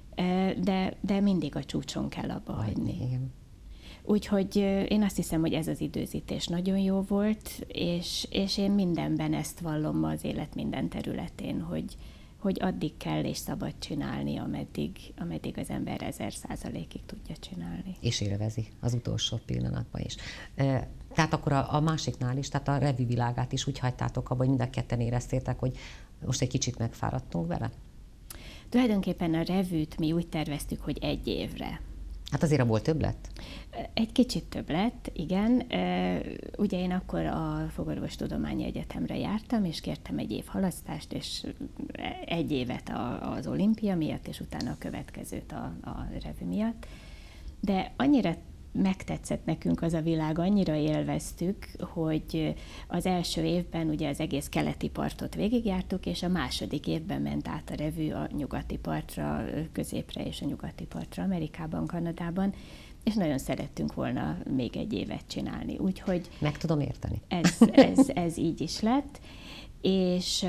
de, de mindig a csúcson kell abba hagyni. Igen. Úgyhogy én azt hiszem, hogy ez az időzítés nagyon jó volt, és, és én mindenben ezt vallom az élet minden területén, hogy, hogy addig kell és szabad csinálni, ameddig, ameddig az ember ezer százalékig tudja csinálni. És élvezi az utolsó pillanatban is. Tehát akkor a, a másiknál is, tehát a revű világát is úgy hagytátok abba, hogy mind a ketten éreztétek, hogy most egy kicsit megfáradtunk vele? Tulajdonképpen a revűt mi úgy terveztük, hogy egy évre. Hát azért abból több lett? Egy kicsit több lett, igen. Ugye én akkor a Fogorvostudományi Egyetemre jártam, és kértem egy év halasztást, és egy évet az olimpia miatt, és utána a következőt a, a revű miatt. De annyira megtetszett nekünk az a világ, annyira élveztük, hogy az első évben ugye az egész keleti partot végigjártuk, és a második évben ment át a revű a nyugati partra, középre és a nyugati partra, Amerikában, Kanadában, és nagyon szerettünk volna még egy évet csinálni. Úgyhogy meg tudom érteni. Ez, ez, ez így is lett, és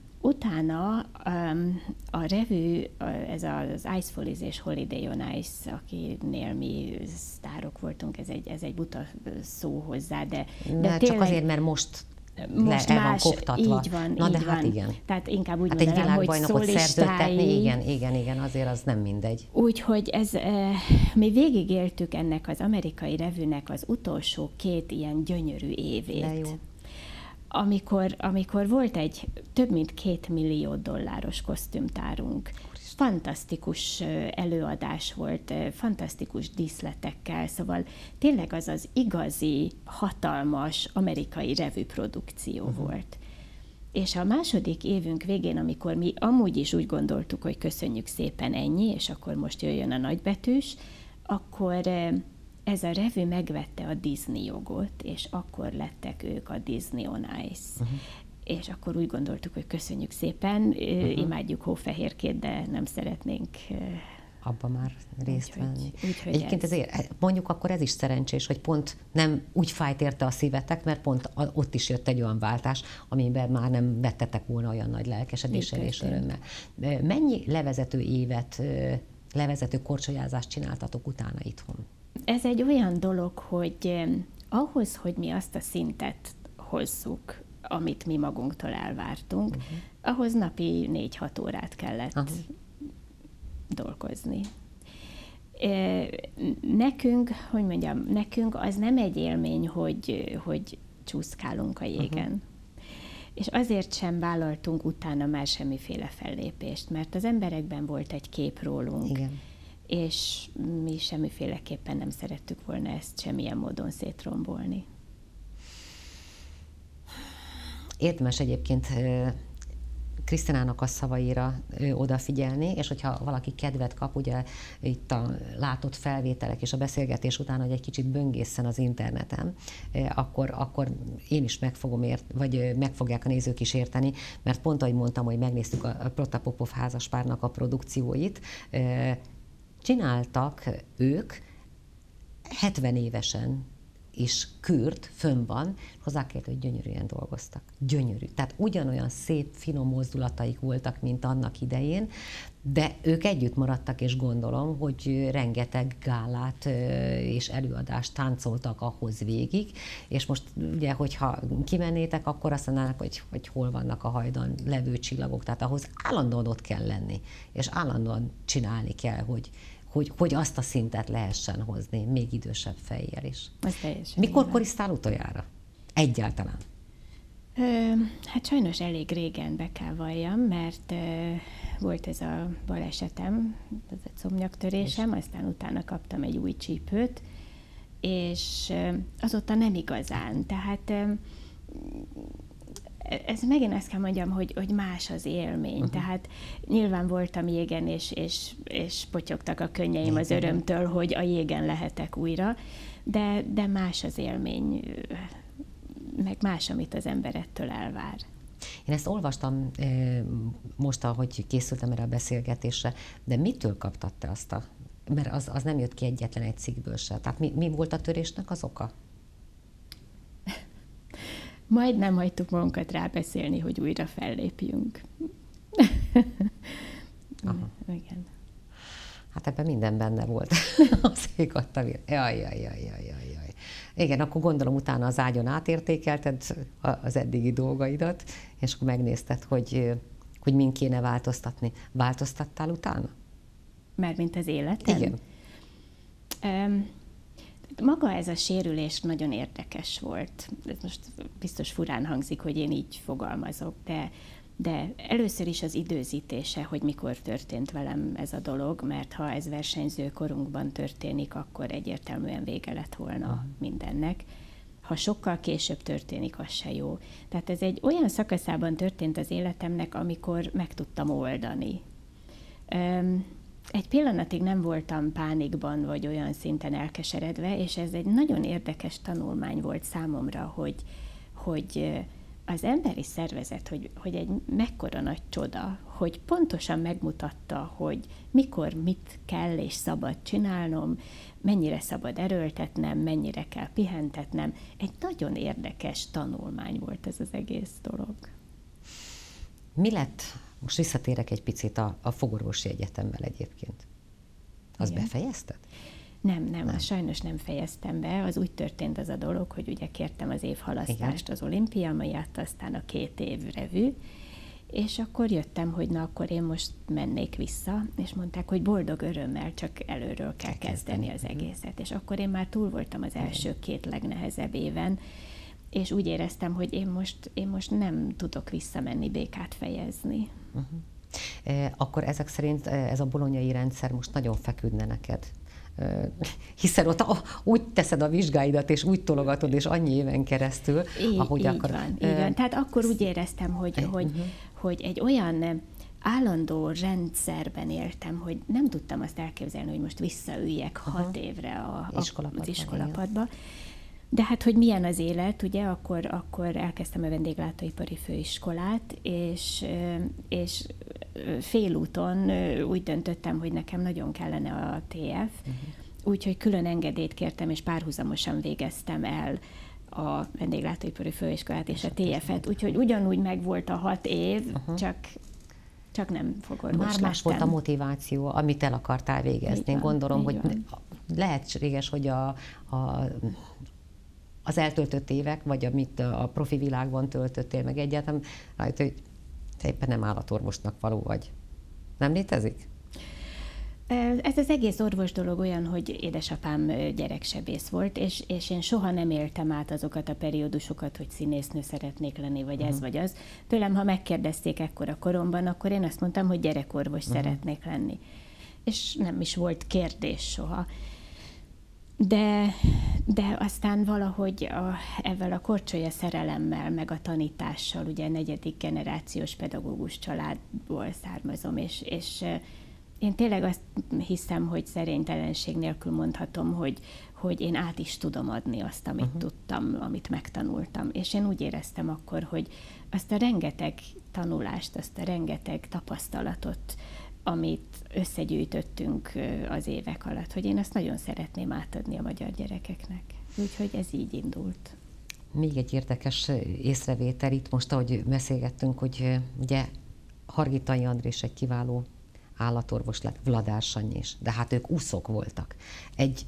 utána um, a revű, ez az Ice Follies és Holiday on Ice, akinél mi sztárok voltunk, ez egy, ez egy buta szó hozzá, de, de csak tényleg, azért, mert most, most le, el más, van koptatva. így van, Na, így de van. hát igen. Tehát inkább úgy hát mondanám, egy hogy világbajnokot szerződtetni, igen, igen, igen, azért az nem mindegy. Úgyhogy ez, eh, mi végigéltük ennek az amerikai revűnek az utolsó két ilyen gyönyörű évét. De jó. Amikor, amikor volt egy több mint két millió dolláros kosztümtárunk, fantasztikus előadás volt, fantasztikus díszletekkel, szóval tényleg az az igazi, hatalmas amerikai revűprodukció uh-huh. volt. És a második évünk végén, amikor mi amúgy is úgy gondoltuk, hogy köszönjük szépen, ennyi, és akkor most jöjjön a nagybetűs, akkor ez a revű megvette a Disney jogot, és akkor lettek ők a Disney on Ice. Uh-huh. És akkor úgy gondoltuk, hogy köszönjük szépen, uh-huh. imádjuk Hófehérkét, de nem szeretnénk abba már részt úgy, venni. Úgy, úgy, Egyébként ez... ezért, mondjuk akkor ez is szerencsés, hogy pont nem úgy fájt érte a szívetek, mert pont ott is jött egy olyan váltás, amiben már nem vettetek volna olyan nagy lelkesedéssel és örömmel. Mennyi levezető évet, levezető korcsolyázást csináltatok utána itthon? Ez egy olyan dolog, hogy eh, ahhoz, hogy mi azt a szintet hozzuk, amit mi magunktól elvártunk, uh-huh. ahhoz napi négy-hat órát kellett uh-huh. dolgozni. Eh, nekünk, hogy mondjam, nekünk az nem egy élmény, hogy, hogy csúszkálunk a jégen. Uh-huh. És azért sem vállaltunk utána már semmiféle fellépést, mert az emberekben volt egy kép rólunk. Igen. És mi semmiféleképpen nem szerettük volna ezt semmilyen módon szétrombolni. Érdemes egyébként Krisztinának a szavaira odafigyelni, és hogyha valaki kedvet kap, ugye itt a látott felvételek és a beszélgetés után, hogy egy kicsit böngészen az interneten, akkor, akkor én is meg fogom ért, vagy meg fogják a nézők is érteni, mert pont ahogy mondtam, hogy megnéztük a Protapopov házaspárnak a produkcióit, csináltak ők hetven évesen is kürt, fönn van, hozzá kellett, hogy gyönyörűen dolgoztak. Gyönyörű. Tehát ugyanolyan szép, finom mozdulataik voltak, mint annak idején, de ők együtt maradtak, és gondolom, hogy rengeteg gálát és előadást táncoltak ahhoz végig, és most ugye, hogyha kimennétek, akkor azt mondanak, hogy, hogy hol vannak a hajdan levő csillagok, tehát ahhoz állandóan ott kell lenni, és állandóan csinálni kell, hogy Hogy, hogy azt a szintet lehessen hozni, még idősebb fejjel is. Mikor korisztál utoljára? Egyáltalán? Ö, hát sajnos elég régen be kell valljam, mert ö, volt ez a balesetem, ez egy szomnyaktörésem, aztán utána kaptam egy új csípőt, és ö, azóta nem igazán. Tehát ö, ez megint azt kell mondjam, hogy, hogy más az élmény. Uh-huh. Tehát nyilván voltam jégen, és, és, és potyogtak a könnyeim az örömtől, hogy a jégen lehetek újra, de, de más az élmény, meg más, amit az ember ettől elvár. Én ezt olvastam most, ahogy készültem erre a beszélgetésre, de mitől kaptad te azt a... Mert az, az nem jött ki egyetlen egy cikkből se. Tehát mi, mi volt a törésnek az oka? Majd nem hagytuk magunkat rábeszélni, hogy újra fellépjünk. Igen. Hát ebben minden benne volt. Az ég adta vér. Jaj, jaj, jaj, jaj, jaj, jaj. Igen, akkor gondolom utána az ágyon átértékelted az eddigi dolgaidat, és akkor megnézted, hogy, hogy mind kéne változtatni. Változtattál utána? Mármint az életem? Igen. Um, Maga ez a sérülés nagyon érdekes volt. Ez most biztos furán hangzik, hogy én így fogalmazok, de, de először is az időzítése, hogy mikor történt velem ez a dolog, mert ha ez versenyző korunkban történik, akkor egyértelműen vége lett volna uh-huh. mindennek. Ha sokkal később történik, az se jó. Tehát ez egy olyan szakaszában történt az életemnek, amikor meg tudtam oldani. Um, Egy pillanatig nem voltam pánikban, vagy olyan szinten elkeseredve, és ez egy nagyon érdekes tanulmány volt számomra, hogy, hogy az emberi szervezet, hogy, hogy egy mekkora nagy csoda, hogy pontosan megmutatta, hogy mikor mit kell és szabad csinálnom, mennyire szabad erőltetnem, mennyire kell pihentetnem. Egy nagyon érdekes tanulmány volt ez az egész dolog. Mi lett? Most visszatérek egy picit a, a Fogorvosi Egyetemmel egyébként. Az Igen. befejezted? Nem, nem, nem. Sajnos nem fejeztem be. Az úgy történt az a dolog, hogy ugye kértem az évhalasztást Igen. az olimpia miatt, aztán a két év revű, és akkor jöttem, hogy na, akkor én most mennék vissza, és mondták, hogy boldog örömmel, csak előről kell kezdeni az egészet. És akkor én már túl voltam az első két legnehezebb éven, és úgy éreztem, hogy én most, én most nem tudok visszamenni, békát fejezni. Uh-huh. E, akkor ezek szerint ez a bolonyai rendszer most nagyon feküdne neked. E, hiszen ott oh, úgy teszed a vizsgáidat, és úgy tologatod, és annyi éven keresztül, így, ahogy így akar. Van, így van. Tehát akkor úgy éreztem, hogy, uh-huh. hogy, hogy egy olyan állandó rendszerben éltem, hogy nem tudtam azt elképzelni, hogy most visszaüljek uh-huh. hat évre a, a, az iskolapadba. De hát, hogy milyen az élet, ugye, akkor, akkor elkezdtem a vendéglátóipari főiskolát, és, és félúton úgy döntöttem, hogy nekem nagyon kellene a té ef, uh-huh. úgyhogy külön engedélyt kértem, és párhuzamosan végeztem el a vendéglátóipari főiskolát és a té ef-et, úgyhogy ugyanúgy megvolt a hat év, uh-huh. csak, csak nem fogorvos Már lettem. más volt a motiváció, amit el akartál végezni. Én gondolom, hogy van. lehetséges, hogy a, a az eltöltött évek, vagy amit a profi világban töltöttél meg egyáltalán, rajta, hogy te éppen nem állatorvosnak való vagy. Nem létezik? Ez az egész orvos dolog olyan, hogy édesapám gyereksebész volt, és, és én soha nem éltem át azokat a periódusokat, hogy színésznő szeretnék lenni, vagy uh-huh. ez vagy az. Tőlem, ha megkérdezték ekkora koromban, akkor én azt mondtam, hogy gyerekorvos uh-huh. szeretnék lenni. És nem is volt kérdés soha. De, de aztán valahogy a, ezzel a korcsolya szerelemmel, meg a tanítással, ugye negyedik generációs pedagógus családból származom, és, és én tényleg azt hiszem, hogy szerénytelenség nélkül mondhatom, hogy, hogy én át is tudom adni azt, amit uh-huh. tudtam, amit megtanultam. És én úgy éreztem akkor, hogy azt a rengeteg tanulást, azt a rengeteg tapasztalatot, amit összegyűjtöttünk az évek alatt, hogy én ezt nagyon szeretném átadni a magyar gyerekeknek. Úgyhogy ez így indult. Még egy érdekes észrevétel itt most, ahogy beszélgettünk, hogy ugye Hargitai Andrés egy kiváló állatorvos lett, Vladár Sanyi is, de hát ők úszok voltak. Egy,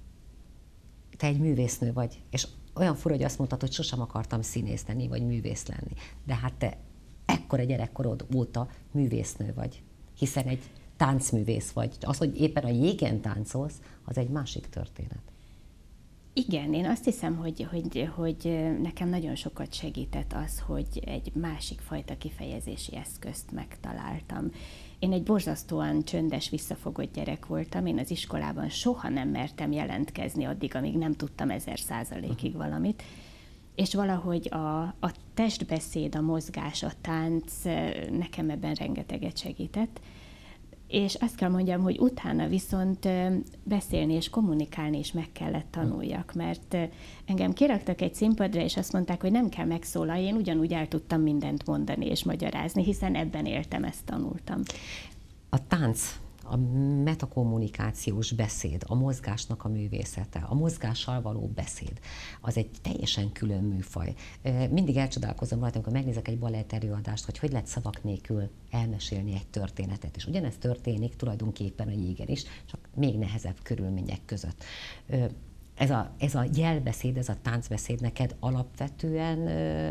te egy művésznő vagy, és olyan fura, hogy azt mondtad, hogy sosem akartam színész lenni, vagy művész lenni. De hát te ekkora gyerekkorod óta művésznő vagy, hiszen egy táncművész vagy. Az, hogy éppen a jégen táncolsz, az egy másik történet. Igen, én azt hiszem, hogy, hogy, hogy nekem nagyon sokat segített az, hogy egy másik fajta kifejezési eszközt megtaláltam. Én egy borzasztóan csöndes, visszafogott gyerek voltam, én az iskolában soha nem mertem jelentkezni addig, amíg nem tudtam ezer százalékig valamit, és valahogy a, a testbeszéd, a mozgás, a tánc nekem ebben rengeteget segített. És azt kell mondjam, hogy utána viszont beszélni és kommunikálni is meg kellett tanuljak, mert engem kiraktak egy színpadra, és azt mondták, hogy nem kell megszólalni, én ugyanúgy el tudtam mindent mondani és magyarázni, hiszen ebben éltem, ezt tanultam. A tánc, a metakommunikációs beszéd, a mozgásnak a művészete, a mozgással való beszéd, az egy teljesen külön műfaj. Mindig elcsodálkozom rajta, amikor megnézek egy balett előadást, hogy hogy lehet szavak nélkül elmesélni egy történetet. És ugyanezt történik tulajdonképpen a jégen is, csak még nehezebb körülmények között. Ez a, ez a jelbeszéd, ez a táncbeszéd neked alapvetően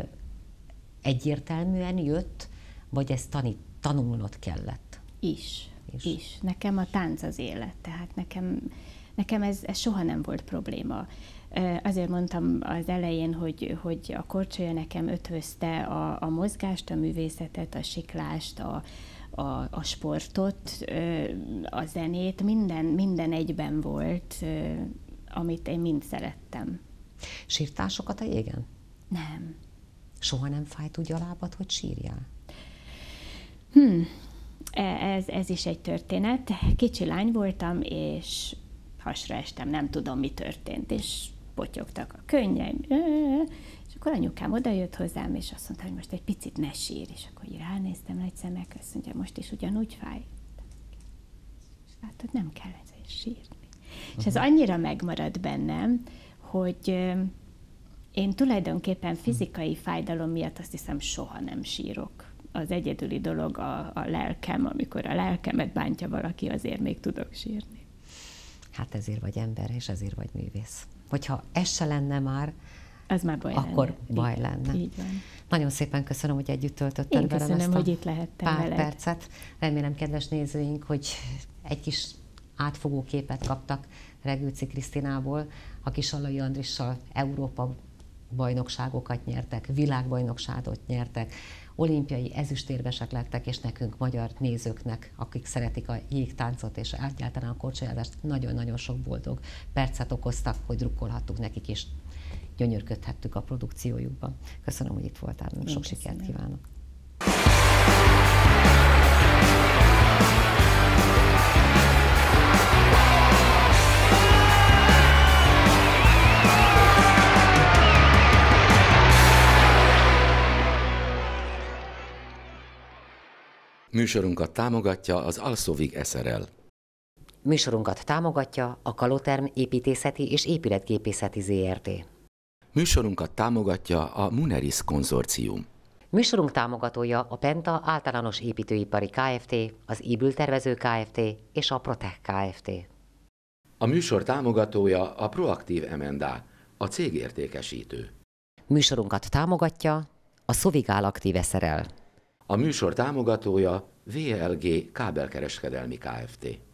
egyértelműen jött, vagy ezt tanít, tanulnod kellett? Is. Is. is. Nekem a tánc az élet, tehát nekem, nekem ez, ez soha nem volt probléma. Azért mondtam az elején, hogy, hogy a korcsolya nekem ötvözte a, a mozgást, a művészetet, a siklást, a, a, a sportot, a zenét, minden, minden egyben volt, amit én mind szerettem. Sírtál sokat a jégen? Nem. Soha nem fájt úgy a lábad, hogy sírjál? Hmm. Ez, ez is egy történet. Kicsi lány voltam, és hasra estem, nem tudom, mi történt, és potyogtak a könnyeim. És akkor anyukám odajött hozzám, és azt mondta, hogy most egy picit ne sír, és akkor így ránéztem egy szemek, azt mondja, most is ugyanúgy fáj. És látod, nem kell ezért sírni. Uh-huh. És ez annyira megmaradt bennem, hogy én tulajdonképpen fizikai fájdalom miatt azt hiszem soha nem sírok. Az egyedüli dolog a, a lelkem, amikor a lelkemet bántja valaki, azért még tudok sírni. Hát ezért vagy ember, és ezért vagy művész. Hogyha ez se lenne már, az már baj akkor lenne. baj így, lenne. Így van. Nagyon szépen köszönöm, hogy együtt töltötted Én velem köszönöm, ezt a hogy itt lehettem pár veled. percet. Remélem, kedves nézőink, hogy egy kis átfogó képet kaptak Regőci Krisztinából, a Kisallai Andrissal Európa bajnokságokat nyertek, világbajnokságot nyertek, olimpiai ezüstérmesek lettek, és nekünk, magyar nézőknek, akik szeretik a jégtáncot és egyáltalán a korcsolyázást, nagyon-nagyon sok boldog percet okoztak, hogy drukkolhattuk nekik, és gyönyörködhettük a produkciójukban. Köszönöm, hogy itt voltál, sok köszönöm. Sikert kívánok! Műsorunkat támogatja az Alszovig es er el. Műsorunkat támogatja a Kaloterm Építészeti és Épületgépészeti zé er té. Műsorunkat támogatja a Muneris konzorcium. Műsorunk támogatója a Penta Általános Építőipari Kft., az Ébültervező Kft. És a Protech Kft. A műsor támogatója a Proaktív em and á, a cégértékesítő. Műsorunkat támogatja a Szovigál Aktív es er el. A műsor támogatója vé el gé Kábelkereskedelmi Kft.